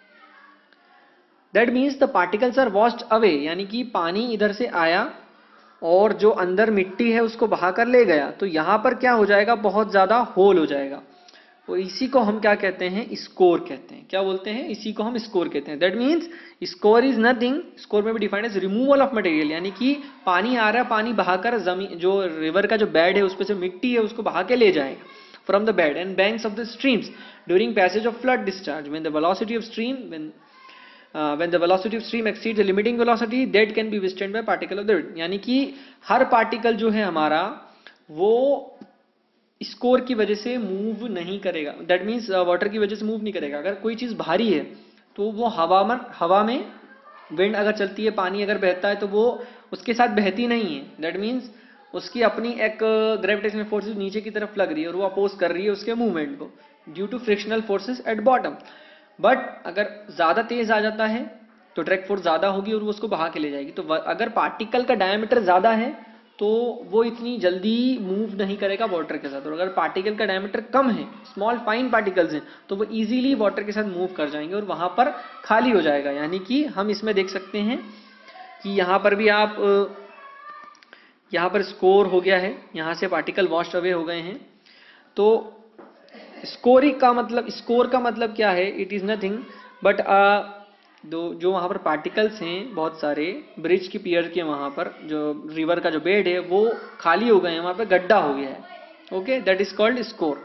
That means the particles are washed away, यानी कि पानी इधर से आया और जो अंदर मिट्टी है उसको बहा कर ले गया, तो यहाँ पर क्या हो जाएगा, बहुत ज़्यादा होल हो जाएगा. तो इसी को हम क्या कहते हैं, स्कोर कहते हैं. क्या बोलते हैं, इसी को हम स्कोर कहते हैं. That means scour is nothing, scour may be defined as removal of material, यानी कि पानी आ रहा है, पानी बहाकर जमीन, जो रिवर का जो बेड है उस पर से मिट्टी है उसको बहा के ले जाएगा from the bed and banks of the streams during passage of flood discharge. When the velocity of stream when uh, when the velocity of stream exceeds the limiting velocity, that can be withstood by particle of the bed. यानी कि हर particle जो है हमारा वो score की वजह से move नहीं करेगा. दैट मीन्स वाटर की वजह से मूव नहीं करेगा. अगर कोई चीज भारी है तो वो हवा में हवा में विंड अगर चलती है, पानी अगर बहता है तो वो उसके साथ बहती नहीं है. दैट मीन्स उसकी अपनी एक ग्रेविटेशनल फोर्सेस नीचे की तरफ लग रही है और वो अपोज कर रही है उसके मूवमेंट को due to frictional forces at bottom. But अगर ज्यादा तेज आ जाता है तो ड्रैग फोर्स ज्यादा होगी और वो उसको बहा के ले जाएगी. तो अगर पार्टिकल का डायमीटर ज्यादा है तो वो इतनी जल्दी मूव नहीं करेगा वाटर के साथ, और अगर पार्टिकल का डायमीटर कम है, स्मॉल फाइन पार्टिकल्स हैं, तो वो इजीली वाटर के साथ मूव कर जाएंगे और वहां पर खाली हो जाएगा. यानी कि हम इसमें देख सकते हैं कि यहाँ पर भी आप यहाँ पर स्कोर हो गया है, यहाँ से पार्टिकल वॉश अवे हो गए हैं. तो स्कोरिंग का मतलब, स्कोर का मतलब क्या है, इट इज नथिंग बट दो जो वहाँ पर पार्टिकल्स हैं बहुत सारे ब्रिज की पियर के, वहाँ पर जो रिवर का जो बेड है वो खाली हो गए हैं, वहाँ पर गड्ढा हो गया है. Okay, that is called scour.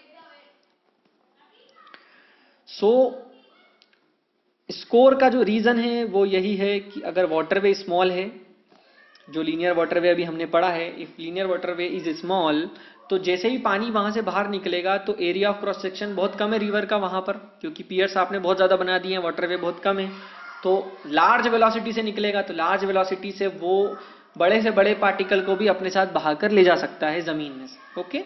So scour का जो रीजन है वो यही है कि अगर वाटरवे स्मॉल है, जो लीनियर वाटरवे अभी हमने पढ़ा है, if linear waterway is small, तो जैसे ही पानी वहां से बाहर निकलेगा तो एरिया ऑफ क्रॉस सेक्शन बहुत कम है रिवर का वहां पर, क्योंकि पियर्स आपने बहुत ज्यादा बना दिए हैं, वाटरवे बहुत कम है. तो लार्ज वेलोसिटी से निकलेगा, तो लार्ज वेलोसिटी से वो बड़े से बड़े पार्टिकल को भी अपने साथ बहाकर ले जा सकता है जमीन में से. ओके,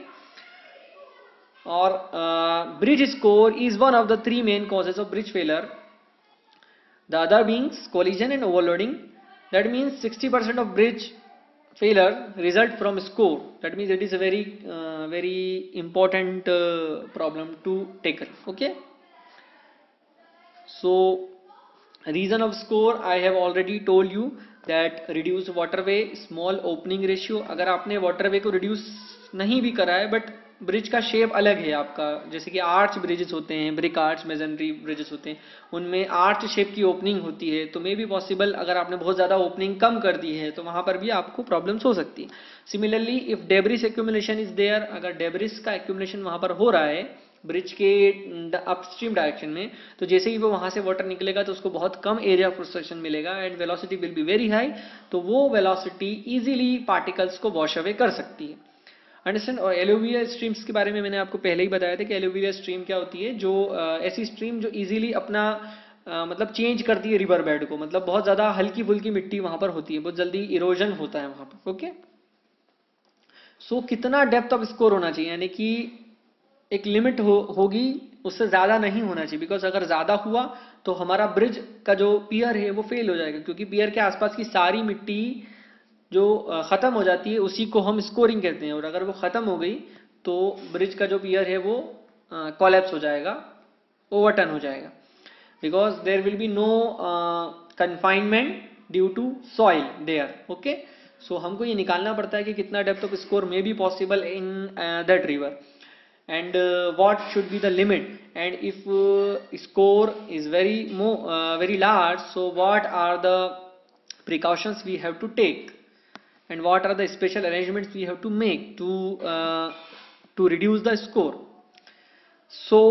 और bridge scour is one of the three main causes of bridge failure, the other beings collision and overloading. That means sixty percent of bridge failure result from score. That means it is a very uh, very important uh, problem to tackle. Okay, so reason of score I have already told you that reduce waterway, small opening ratio. अगर आपने waterway को reduce नहीं भी करा है but bridge का shape अलग है आपका, जैसे कि आर्च ब्रिजेस होते हैं, ब्रिक आर्च मेजनरी ब्रिजेस होते हैं, उनमें आर्च शेप की ओपनिंग होती है, तो मे बी पॉसिबल अगर आपने बहुत ज़्यादा ओपनिंग कम कर दी है तो वहाँ पर भी आपको प्रॉब्लम्स हो सकती है. Similarly if debris accumulation is there, अगर डेब्रिस का एक्यूमुलेशन वहाँ पर हो रहा है ब्रिज के अपस्ट्रीम डायरेक्शन में, तो जैसे ही वो वहाँ से वाटर निकलेगा तो उसको बहुत कम एरिया ऑफ ऑब्स्ट्रक्शन मिलेगा and velocity will be very high, तो वो वेलोसिटी इजीली पार्टिकल्स को वॉश अवे कर सकती है. अंडरस्टैंड. और एलोवियल स्ट्रीम्स के बारे में मैंने आपको पहले ही बताया था कि एलोवियल स्ट्रीम क्या होती है, जो uh, ऐसी स्ट्रीम जो इजीली अपना uh, मतलब चेंज करती है रिवर बेड को, मतलब बहुत ज़्यादा हल्की फुल्की मिट्टी वहाँ पर होती है, बहुत जल्दी इरोजन होता है वहाँ पर. ओके, सो कितना डेप्थ ऑफ स्कोर होना चाहिए, यानी कि एक लिमिट हो होगी, उससे ज़्यादा नहीं होना चाहिए, बिकॉज अगर ज़्यादा हुआ तो हमारा ब्रिज का जो पियर है वो फेल हो जाएगा, क्योंकि पियर के आसपास की सारी मिट्टी जो ख़त्म हो जाती है उसी को हम स्कोरिंग कहते हैं, और अगर वो ख़त्म हो गई तो ब्रिज का जो पियर है वो कोलैप्स हो जाएगा, ओवरटर्न हो जाएगा, because there will be no confinement due to soil there. Okay, so हमको ये निकालना पड़ता है कि कितना depth of scour may be possible in that river and uh, what should be the limit, and if uh, score is very more uh, very large, so what are the precautions we have to take and what are the special arrangements we have to make to uh, to reduce the score. So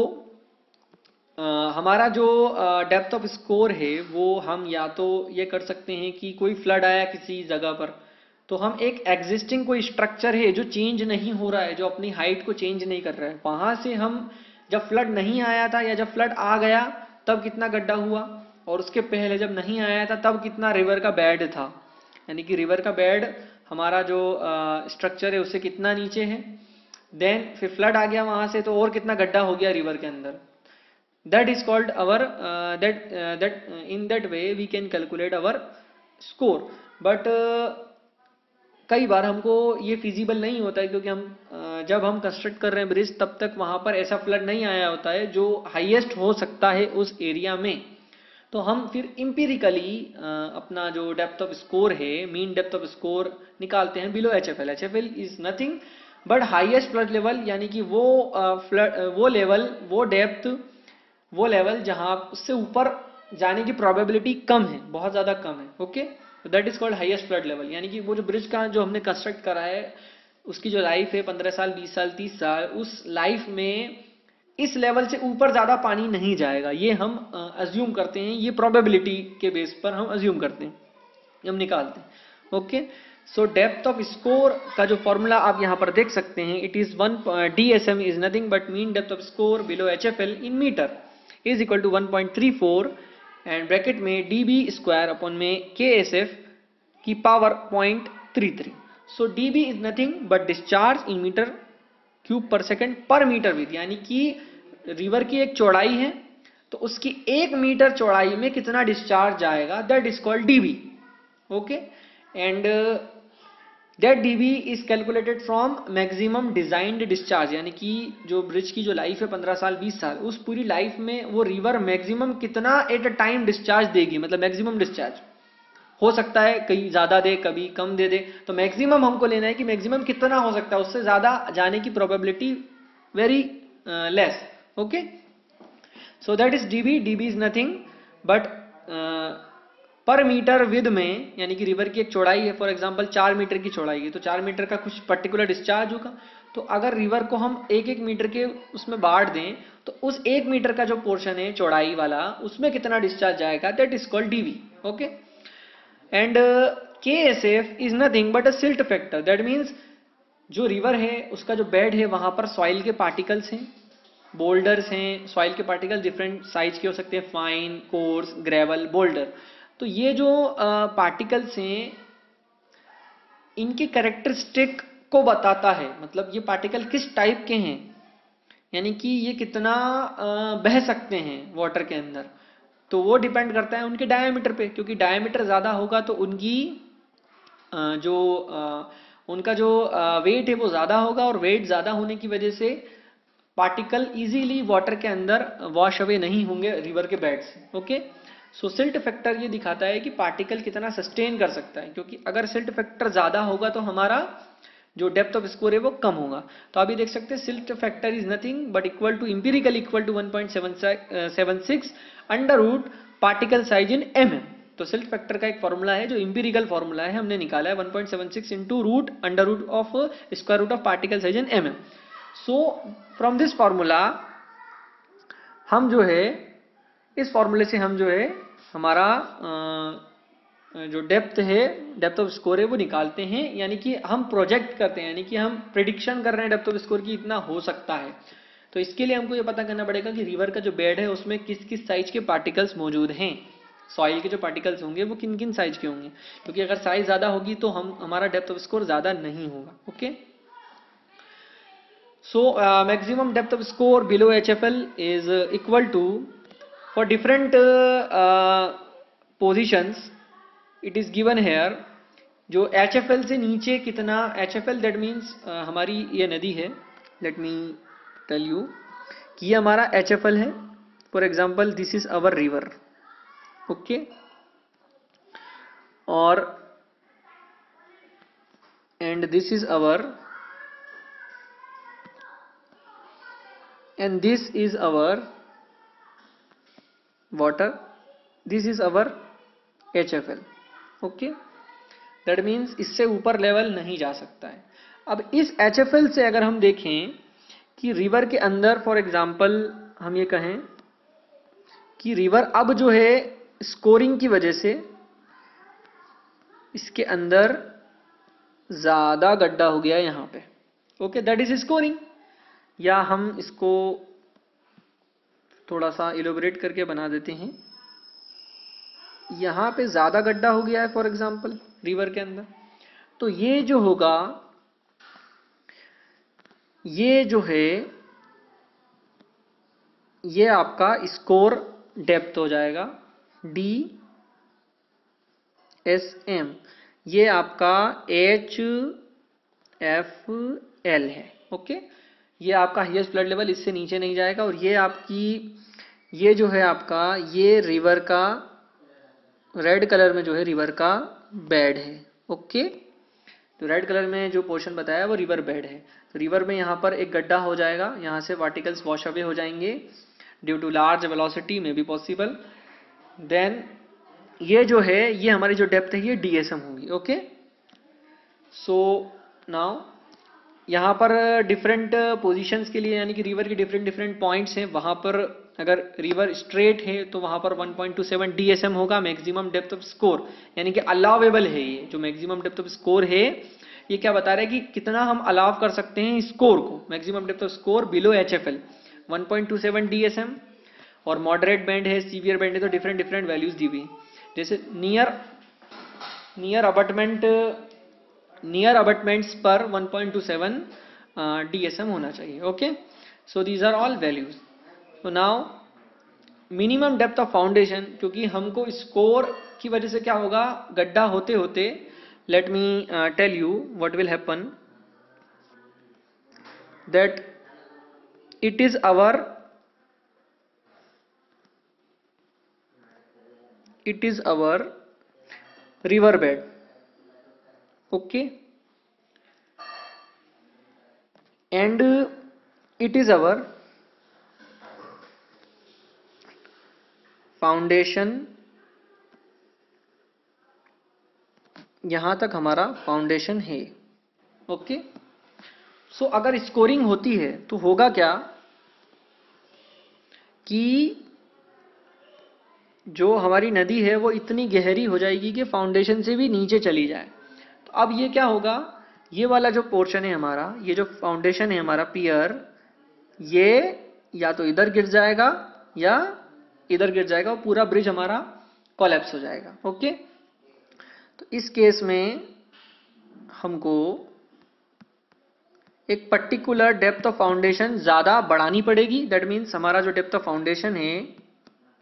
uh, हमारा जो depth of scour है वो हम या तो ये कर सकते हैं कि कोई फ्लड आया किसी जगह पर, तो हम एक एग्जिस्टिंग कोई स्ट्रक्चर है जो चेंज नहीं हो रहा है, जो अपनी हाइट को चेंज नहीं कर रहा है, वहां से हम जब फ्लड नहीं आया था या जब फ्लड आ गया तब कितना गड्ढा हुआ, और उसके पहले जब नहीं आया था तब कितना रिवर का बेड था, यानी कि रिवर का बेड हमारा जो स्ट्रक्चर है उससे कितना नीचे है, देन फिर फ्लड आ गया वहां से तो और कितना गड्ढा हो गया रिवर के अंदर. That is called our that that in that way we can calculate our scour. But कई बार हमको ये फिजिबल नहीं होता है, क्योंकि हम जब हम कंस्ट्रक्ट कर रहे हैं ब्रिज तब तक वहां पर ऐसा फ्लड नहीं आया होता है जो हाईएस्ट हो सकता है उस एरिया में, तो हम फिर इम्पीरिकली अपना जो डेप्थ ऑफ स्कोर है, मीन डेप्थ ऑफ स्कोर निकालते हैं below H F L. H F L is nothing but highest flood level, यानी कि वो फ्लड वो लेवल वो डेप्थ वो लेवल जहां उससे ऊपर जाने की प्रोबेबिलिटी कम है, बहुत ज्यादा कम है. Okay, that is called highest flood level, यानी कि वो जो ब्रिज का जो हमने कंस्ट्रक्ट करा है उसकी जो लाइफ है पंद्रह साल, बीस साल, तीस साल, उस लाइफ में इस लेवल से ऊपर ज्यादा पानी नहीं जाएगा, ये हम अज्यूम करते हैं, ये प्रोबेबिलिटी के बेस पर हम अज्यूम करते हैं, हम निकालते हैं. Okay, so depth of scour का जो फॉर्मूला आप यहाँ पर देख सकते हैं, it is one d S m is nothing but mean depth of scour below H F L in meter is equal to one point three four and bracket में d b square upon में k s f की power point three three. So d b is nothing but discharge in meter cube पर second per meter width, यानी कि river की एक चौड़ाई है तो उसकी एक मीटर चौड़ाई में कितना डिस्चार्ज जाएगा, that is called d b. Okay, and that d b is calculated from maximum designed discharge, यानी कि जो ब्रिज की जो लाइफ है पंद्रह साल, बीस साल, उस पूरी लाइफ में वो रिवर मैक्सिमम कितना एट अ टाइम डिस्चार्ज देगी, मतलब मैक्सिमम डिस्चार्ज हो सकता है कहीं ज्यादा दे कभी कम दे दे, तो मैक्सिमम हमको लेना है कि मैक्सिमम कितना हो सकता है, उससे ज्यादा जाने की probability very less. Okay, so that is d b. D b is nothing but per meter width में, यानी कि रिवर की एक चौड़ाई है, फॉर एग्जांपल चार मीटर की चौड़ाई है तो चार मीटर का कुछ पर्टिकुलर डिस्चार्ज होगा, तो अगर रिवर को हम एक एक मीटर के उसमें बांट दें तो उस एक मीटर का जो पोर्शन है चौड़ाई वाला उसमें कितना डिस्चार्ज जाएगा, that is called d b. Okay, and k s F is nothing but a silt factor. That means जो रिवर है उसका जो बेड है वहां पर सॉइल के पार्टिकल्स हैं, बोल्डर्स हैं, सॉइल के पार्टिकल्स डिफरेंट साइज के हो सकते हैं, फाइन, कोर्स, ग्रेवल, बोल्डर. तो ये जो पार्टिकल्स uh, हैं इनके कैरेक्टरिस्टिक को बताता है, मतलब ये पार्टिकल किस टाइप के हैं, यानी कि ये कितना uh, बह सकते हैं वाटर के अंदर, तो वो डिपेंड करता है उनके डायमीटर पे, क्योंकि डायमीटर ज्यादा होगा तो उनकी जो उनका जो वेट है वो ज़्यादा होगा, और वेट ज़्यादा होने की वजह से पार्टिकल इजीली वाटर के अंदर वॉश अवे नहीं होंगे रिवर के बेड से। ओके, सो सिल्ट फैक्टर ये दिखाता है कि पार्टिकल कितना सस्टेन कर सकता है, क्योंकि अगर सिल्ट फैक्टर ज़्यादा होगा तो हमारा जो डेप्थ ऑफ स्कोर है वो कम होगा। तो अभी देख सकते हैं silt factor is nothing but equal to empirical equal to one point seven six under root particle size in m m. तो सिल्ट फैक्टर का एक फॉर्मूला है जो इंपीरिकल फॉर्मूला है, हमने निकाला है one point seven six into root under root of square root of particle size in m m. So from this formula हम जो है इस फॉर्मूले से हम जो है हमारा आ, जो डेप्थ है, डेप्थ ऑफ स्कोर है वो निकालते हैं, यानी कि हम प्रोजेक्ट करते हैं, यानी कि हम प्रिडिक्शन कर रहे हैं डेप्थ ऑफ स्कोर की इतना हो सकता है। तो इसके लिए हमको ये पता करना पड़ेगा कि रिवर का जो बेड है उसमें किस किस साइज के पार्टिकल्स मौजूद हैं, सॉइल के जो पार्टिकल्स होंगे वो किन किन साइज के होंगे, क्योंकि अगर साइज ज्यादा होगी तो हम हमारा डेप्थ ऑफ स्कोर ज्यादा नहीं होगा। Okay, so maximum depth of scour below H F L is equal to for different positions it is given here. जो एच एफ एल से नीचे कितना, H F L that means हमारी ये नदी है, लेट मी टेल यू कि ये हमारा एच एफ एल है। For example this is our river, okay, और and this is our and this is our water, this is our H F L. Okay, that means इससे ऊपर level नहीं जा सकता है। अब इस एच एफ एल से अगर हम देखें कि रिवर के अंदर फॉर एग्जाम्पल हम ये कहें कि रिवर अब जो है स्कोरिंग की वजह से इसके अंदर ज्यादा गड्ढा हो गया यहां पे, ओके, दैट इज स्कोरिंग। या हम इसको थोड़ा सा इलोबरेट करके बना देते हैं, यहां पे ज्यादा गड्ढा हो गया है फॉर एग्जांपल रिवर के अंदर, तो ये जो होगा ये जो है ये आपका स्कोर डेप्थ हो जाएगा डी एस एम, ये आपका एच एफ एल है। ओके, ये आपका हाईएस्ट फ्लड लेवल, इससे नीचे नहीं जाएगा। और ये आपकी ये जो है आपका ये रिवर का रेड कलर में जो है रिवर का बेड है। ओके, तो रेड कलर में जो पोर्शन बताया वो रिवर बेड है। तो रिवर में यहाँ पर एक गड्ढा हो जाएगा, यहाँ से पार्टिकल्स वॉश अवे हो जाएंगे ड्यू टू लार्ज वेलोसिटी में बी पॉसिबल। देन ये जो है ये हमारी जो डेप्थ है ये डी एस एम होगी। ओके, सो नाउ यहाँ पर डिफरेंट पोजीशंस के लिए, यानी कि रिवर के डिफरेंट डिफरेंट पॉइंट्स हैं, वहाँ पर अगर रिवर स्ट्रेट है तो वहाँ पर one point two seven D S M होगा मैक्सिमम डेप्थ ऑफ स्कोर, यानी कि अलाउेबल है। ये जो मैक्सिमम डेप्थ ऑफ स्कोर है ये क्या बता रहा है कि कितना हम अलाउ कर सकते हैं स्कोर को। Maximum depth of scour below H F L one point two seven D S M, और मॉडरेट बैंड है, सीवियर बैंड है, तो डिफरेंट डिफरेंट वैल्यूज दी हुई। जैसे near near abutment near abutments पर one point two seven D S M होना चाहिए। Okay, so these are all values. तो now minimum depth of foundation, क्योंकि हमको स्कोर की वजह से क्या होगा, गड्ढा होते होते, let me tell you what will happen, that it is our it is our river bed. Okay, and it is our foundation, यहां तक हमारा फाउंडेशन है। ओके, सो अगर स्कोरिंग होती है तो होगा क्या कि जो हमारी नदी है वो इतनी गहरी हो जाएगी कि फाउंडेशन से भी नीचे चली जाए। तो अब ये क्या होगा, ये वाला जो पोर्शन है हमारा, ये जो फाउंडेशन है हमारा पियर, ये या तो इधर गिर जाएगा या इधर गिर जाएगा, और पूरा ब्रिज हमारा कोलैप्स हो जाएगा। ओके, तो इस केस में हमको एक पर्टिकुलर डेप्थ ऑफ फाउंडेशन ज्यादा बढ़ानी पड़ेगी। दैट मीन्स हमारा जो डेप्थ ऑफ फाउंडेशन है,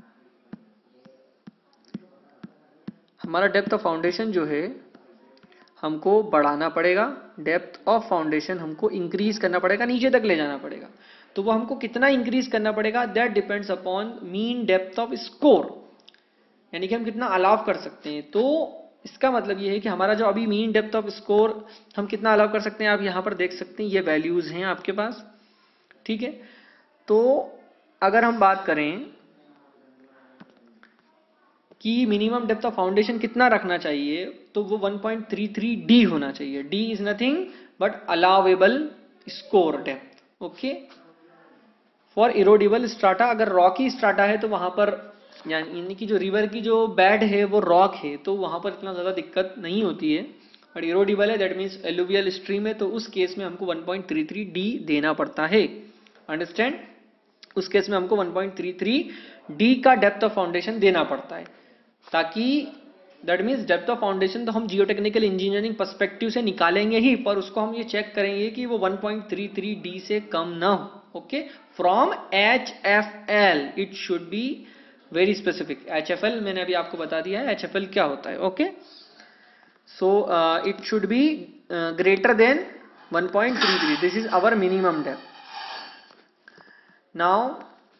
हमारा डेप्थ ऑफ फाउंडेशन जो है हमको बढ़ाना पड़ेगा, डेप्थ ऑफ फाउंडेशन हमको इंक्रीज करना पड़ेगा, नीचे तक ले जाना पड़ेगा। तो वो हमको कितना इंक्रीज करना पड़ेगा, that depends upon mean depth of scour, यानी कि हम कितना अलाउ कर सकते हैं। तो इसका मतलब ये है कि हमारा जो अभी मीन डेप्थ ऑफ स्कोर हम कितना अलाउ कर सकते हैं, आप यहाँ पर देख सकते हैं ये वैल्यूज हैं आपके पास, ठीक है। तो अगर हम बात करें कि मिनिमम डेप्थ ऑफ फाउंडेशन कितना रखना चाहिए, तो वो one point three three D होना चाहिए। D is nothing but allowable scour depth, okay. For erodible strata, अगर रॉकी स्ट्राटा है तो वहां पर यानी कि जो रिवर की जो बेड है वो रॉक है, तो वहां पर इतना ज्यादा दिक्कत नहीं होती है। बट इरोडेबल है, दैट मीन्स एलुवियल स्ट्रीम है, तो उस केस में हमको one point three three D देना पड़ता है, अंडरस्टैंड। उस केस में हमको one point three three D का डेप्थ ऑफ फाउंडेशन देना पड़ता है, ताकि that means depth of foundation तो हम जियोटेक्निकल इंजीनियरिंग पर्सपेक्टिव से निकालेंगे ही, पर उसको हम ये चेक करेंगे कि वो one point three three D से कम ना हो, okay. From H F L it should be very specific. H F L मैंने अभी आपको बता दिया है एच एफ एल क्या होता है, okay. So it should be greater than one point three three, this is our minimum depth. Now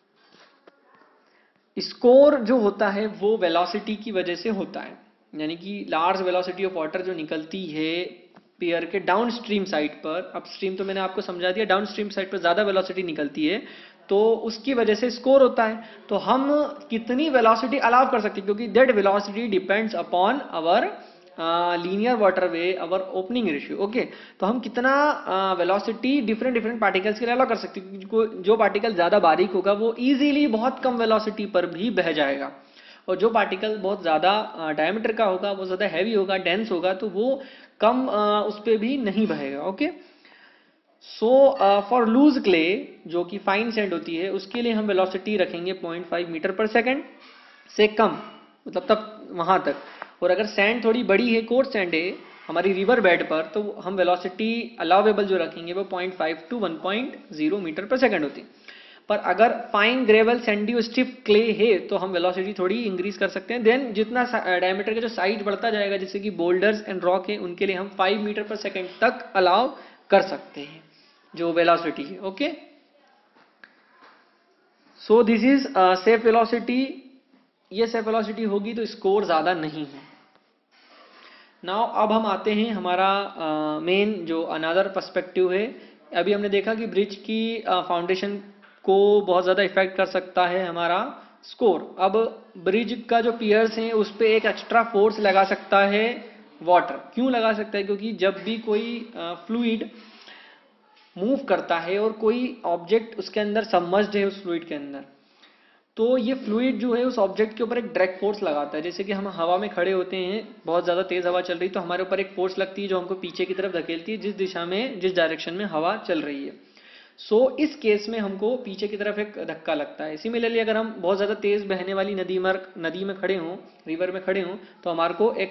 scour जो होता है वो वेलोसिटी की वजह से होता है, यानी कि लार्ज वेलोसिटी ऑफ वाटर जो निकलती है पियर के डाउन स्ट्रीम साइड पर, अप स्ट्रीम तो मैंने आपको समझा दिया, डाउन स्ट्रीम साइड पर ज्यादा वेलोसिटी निकलती है, तो उसकी वजह से स्कोर होता है। तो हम कितनी वेलोसिटी अलाउ कर सकते हैं, क्योंकि that velocity depends upon our linear waterway, our opening ratio, okay. तो हम कितना वेलोसिटी डिफरेंट डिफरेंट पार्टिकल्स के लिए अलाउ कर सकते हैं। जो पार्टिकल ज्यादा बारीक होगा वो इजीली बहुत कम वेलोसिटी पर भी बह जाएगा, और जो पार्टिकल बहुत ज्यादा डायमीटर का होगा, वो ज्यादा हैवी होगा, डेंस होगा, तो वो कम uh, उस पर भी नहीं बहेगा, okay. So for loose clay जो कि फाइन सैंड होती है, उसके लिए हम वेलोसिटी रखेंगे पॉइंट फाइव मीटर पर सेकेंड से कम, मतलब तब वहां तक। और अगर सैंड थोड़ी बड़ी है, कोर्स सैंड है हमारी रिवर बेड पर, तो हम वेलोसिटी अलाउेबल जो रखेंगे वो point five to one point zero metre पर सेकेंड होती है। पर अगर फाइन ग्रेवल सैंडी और स्टिफ क्ले है तो हम वेलोसिटी थोड़ी इंक्रीज कर सकते हैं। देन जितना डायमीटर का जो साइज बढ़ता जाएगा, जैसे कि बोल्डर्स एंड रॉक है, उनके लिए हम फाइव मीटर पर सेकेंड तक अलाउ कर सकते हैं जो वेलोसिटी है, okay. So this is safe velocity. ये सेफ वेलोसिटी होगी तो स्कोर ज्यादा नहीं है। नाउ अब हम आते हैं हमारा मेन uh, जो अनदर पर्सपेक्टिव है। अभी हमने देखा कि ब्रिज की फाउंडेशन uh, को बहुत ज्यादा इफेक्ट कर सकता है हमारा स्कोर। अब ब्रिज का जो पियर्स हैं उस पर एक एक्स्ट्रा फोर्स लगा सकता है वाटर। क्यों लगा सकता है? क्योंकि जब भी कोई फ्लूइड मूव करता है और कोई ऑब्जेक्ट उसके अंदर सबमर्ज्ड है उस फ्लूइड के अंदर, तो ये फ्लूइड जो है उस ऑब्जेक्ट के ऊपर एक ड्रैग फोर्स लगाता है। जैसे कि हम हवा में खड़े होते हैं, बहुत ज्यादा तेज हवा चल रही, तो हमारे ऊपर एक फोर्स लगती है जो हमको पीछे की तरफ धकेलती है, जिस दिशा में जिस डायरेक्शन में हवा चल रही है। सो so, इस केस में हमको पीछे की तरफ एक धक्का लगता है। सिमिलरली अगर हम बहुत ज्यादा तेज बहने वाली नदी में नदी में खड़े हों, रिवर में खड़े हों, तो हमारे को एक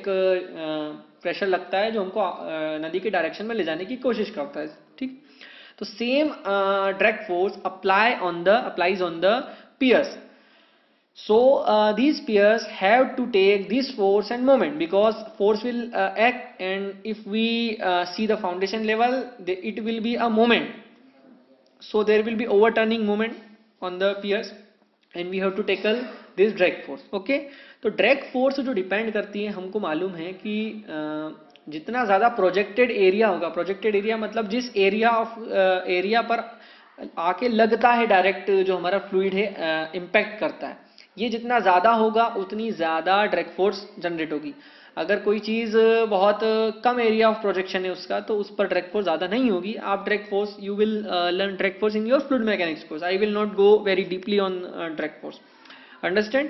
प्रेशर लगता है जो हमको नदी के डायरेक्शन में ले जाने की कोशिश करता है, ठीक। तो same drag force apply on the applies on the piers. So uh, these piers have to take this force and moment, because force will uh, act, and if we uh, see the foundation level, the, it will be a moment. So there will be overturning moment on the piers, and we have to tackle this drag force. Okay, तो drag force जो depend करती है, हमको मालूम है कि uh, जितना ज्यादा प्रोजेक्टेड एरिया होगा, प्रोजेक्टेड एरिया मतलब जिस एरिया ऑफ एरिया पर आके लगता है डायरेक्ट जो हमारा फ्लूइड है इम्पैक्ट uh, करता है, ये जितना ज्यादा होगा उतनी ज्यादा ड्रैग फोर्स जनरेट होगी। अगर कोई चीज बहुत कम एरिया ऑफ प्रोजेक्शन है उसका, तो उस पर ड्रैग फोर्स ज्यादा नहीं होगी। आप drag force you will learn drag force in your fluid mechanics course. I will not go very deeply on drag force, understand.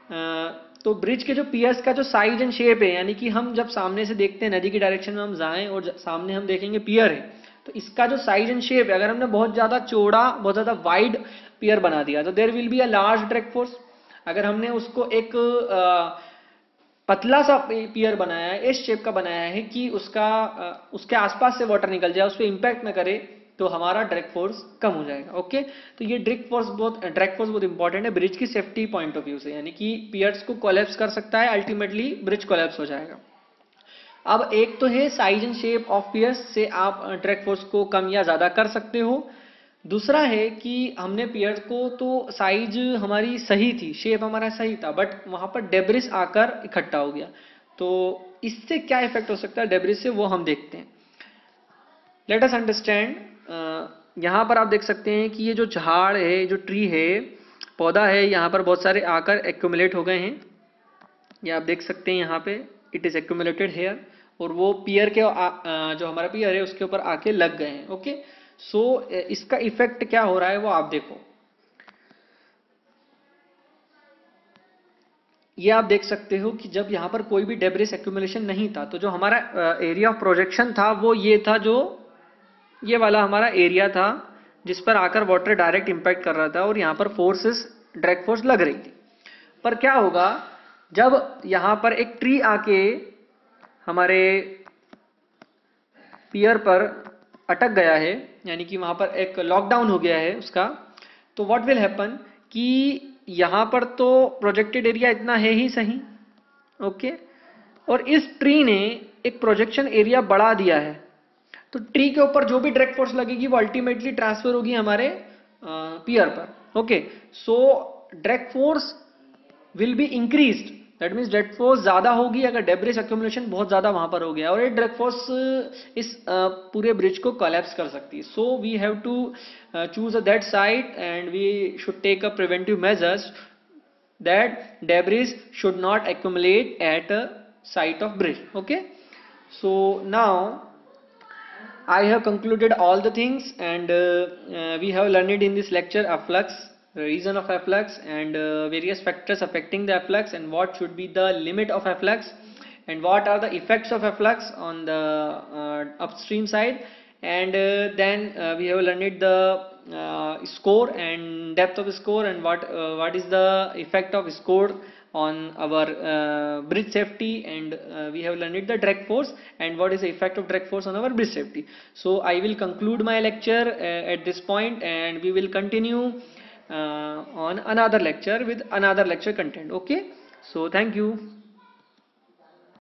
तो ब्रिज के जो पियर्स का जो साइज एंड शेप है, यानी कि हम जब सामने से देखते हैं नदी की डायरेक्शन में हम जाएं और सामने हम देखेंगे पियर है, तो इसका जो साइज एंड शेप है, अगर हमने बहुत ज्यादा चौड़ा बहुत ज्यादा वाइड पियर बना दिया तो there will be a large drag force. अगर हमने उसको एक आ, पतला सा पियर बनाया है, इस शेप का बनाया है कि उसका आ, उसके आसपास से वाटर निकल जाए, उस पर इंपैक्ट न करे, तो हमारा ड्रैग फोर्स कम हो जाएगा। ओके, तो ये ड्रैग फोर्स बहुत ड्रैग फोर्स बहुत इंपॉर्टेंट है ब्रिज की सेफ्टी पॉइंट ऑफ व्यू से, यानी कि पियर्स को कोलैप्स कर सकता है, अल्टीमेटली ब्रिज कोलैप्स हो जाएगा। अब एक तो है size and shape of piers से आप ड्रैग फोर्स को कम या ज्यादा कर सकते हो। दूसरा है कि हमने पियर को तो साइज हमारी सही थी, शेप हमारा सही था, बट वहां पर डेब्रिस आकर इकट्ठा हो गया। तो इससे क्या इफेक्ट हो सकता है डेब्रिस से, वो हम देखते हैं। Let us understand. यहाँ पर आप देख सकते हैं कि ये जो झाड़ है, जो ट्री है, पौधा है, यहाँ पर बहुत सारे आकर एक्यूमुलेट हो गए हैं। ये आप देख सकते हैं यहाँ पे इट इज एक्यूमुलेटेड हेयर, और वो पियर के आ, जो हमारा पियर है उसके ऊपर आके लग गए हैं। ओके, सो इसका इफेक्ट क्या हो रहा है वो आप देखो। ये आप देख सकते हो कि जब यहाँ पर कोई भी डेब्रिस एक्यूमुलेशन नहीं था, तो जो हमारा एरिया ऑफ प्रोजेक्शन था वो ये था, जो ये वाला हमारा एरिया था जिस पर आकर वाटर डायरेक्ट इंपैक्ट कर रहा था, और यहाँ पर फोर्सेस ड्रैग फोर्स लग रही थी। पर क्या होगा जब यहाँ पर एक ट्री आके हमारे पियर पर अटक गया है, यानी कि वहां पर एक लॉकडाउन हो गया है उसका, तो व्हाट विल हैपन कि यहाँ पर तो प्रोजेक्टेड एरिया इतना है ही सही, ओके, और इस ट्री ने एक प्रोजेक्शन एरिया बढ़ा दिया है। तो ट्री के ऊपर जो भी ड्रैग फोर्स लगेगी वो अल्टीमेटली ट्रांसफर होगी हमारे पियर पर। Okay, so drag force will be increased, that means drag force ज्यादा होगी अगर डेब्रिस एक्यूमुलेशन बहुत ज्यादा वहां पर हो गया, और ये ड्रैग फोर्स इस uh, पूरे ब्रिज को कोलैप्स कर सकती है। So we have to choose a that side and we should take a preventive measures that debris should not accumulate at a site of bridge. Okay, so now I have concluded all the things, and uh, uh, we have learned in this lecture efflux, the reason of efflux, and uh, various factors affecting the efflux, and what should be the limit of efflux, and what are the effects of efflux on the uh, upstream side, and uh, then uh, we have learned the uh, score and depth of score, and what uh, what is the effect of score on our uh, bridge safety, and uh, we have learned the drag force and what is the effect of drag force on our bridge safety. So I will conclude my lecture uh, at this point, and we will continue uh, on another lecture with another lecture content. Okay, so thank you.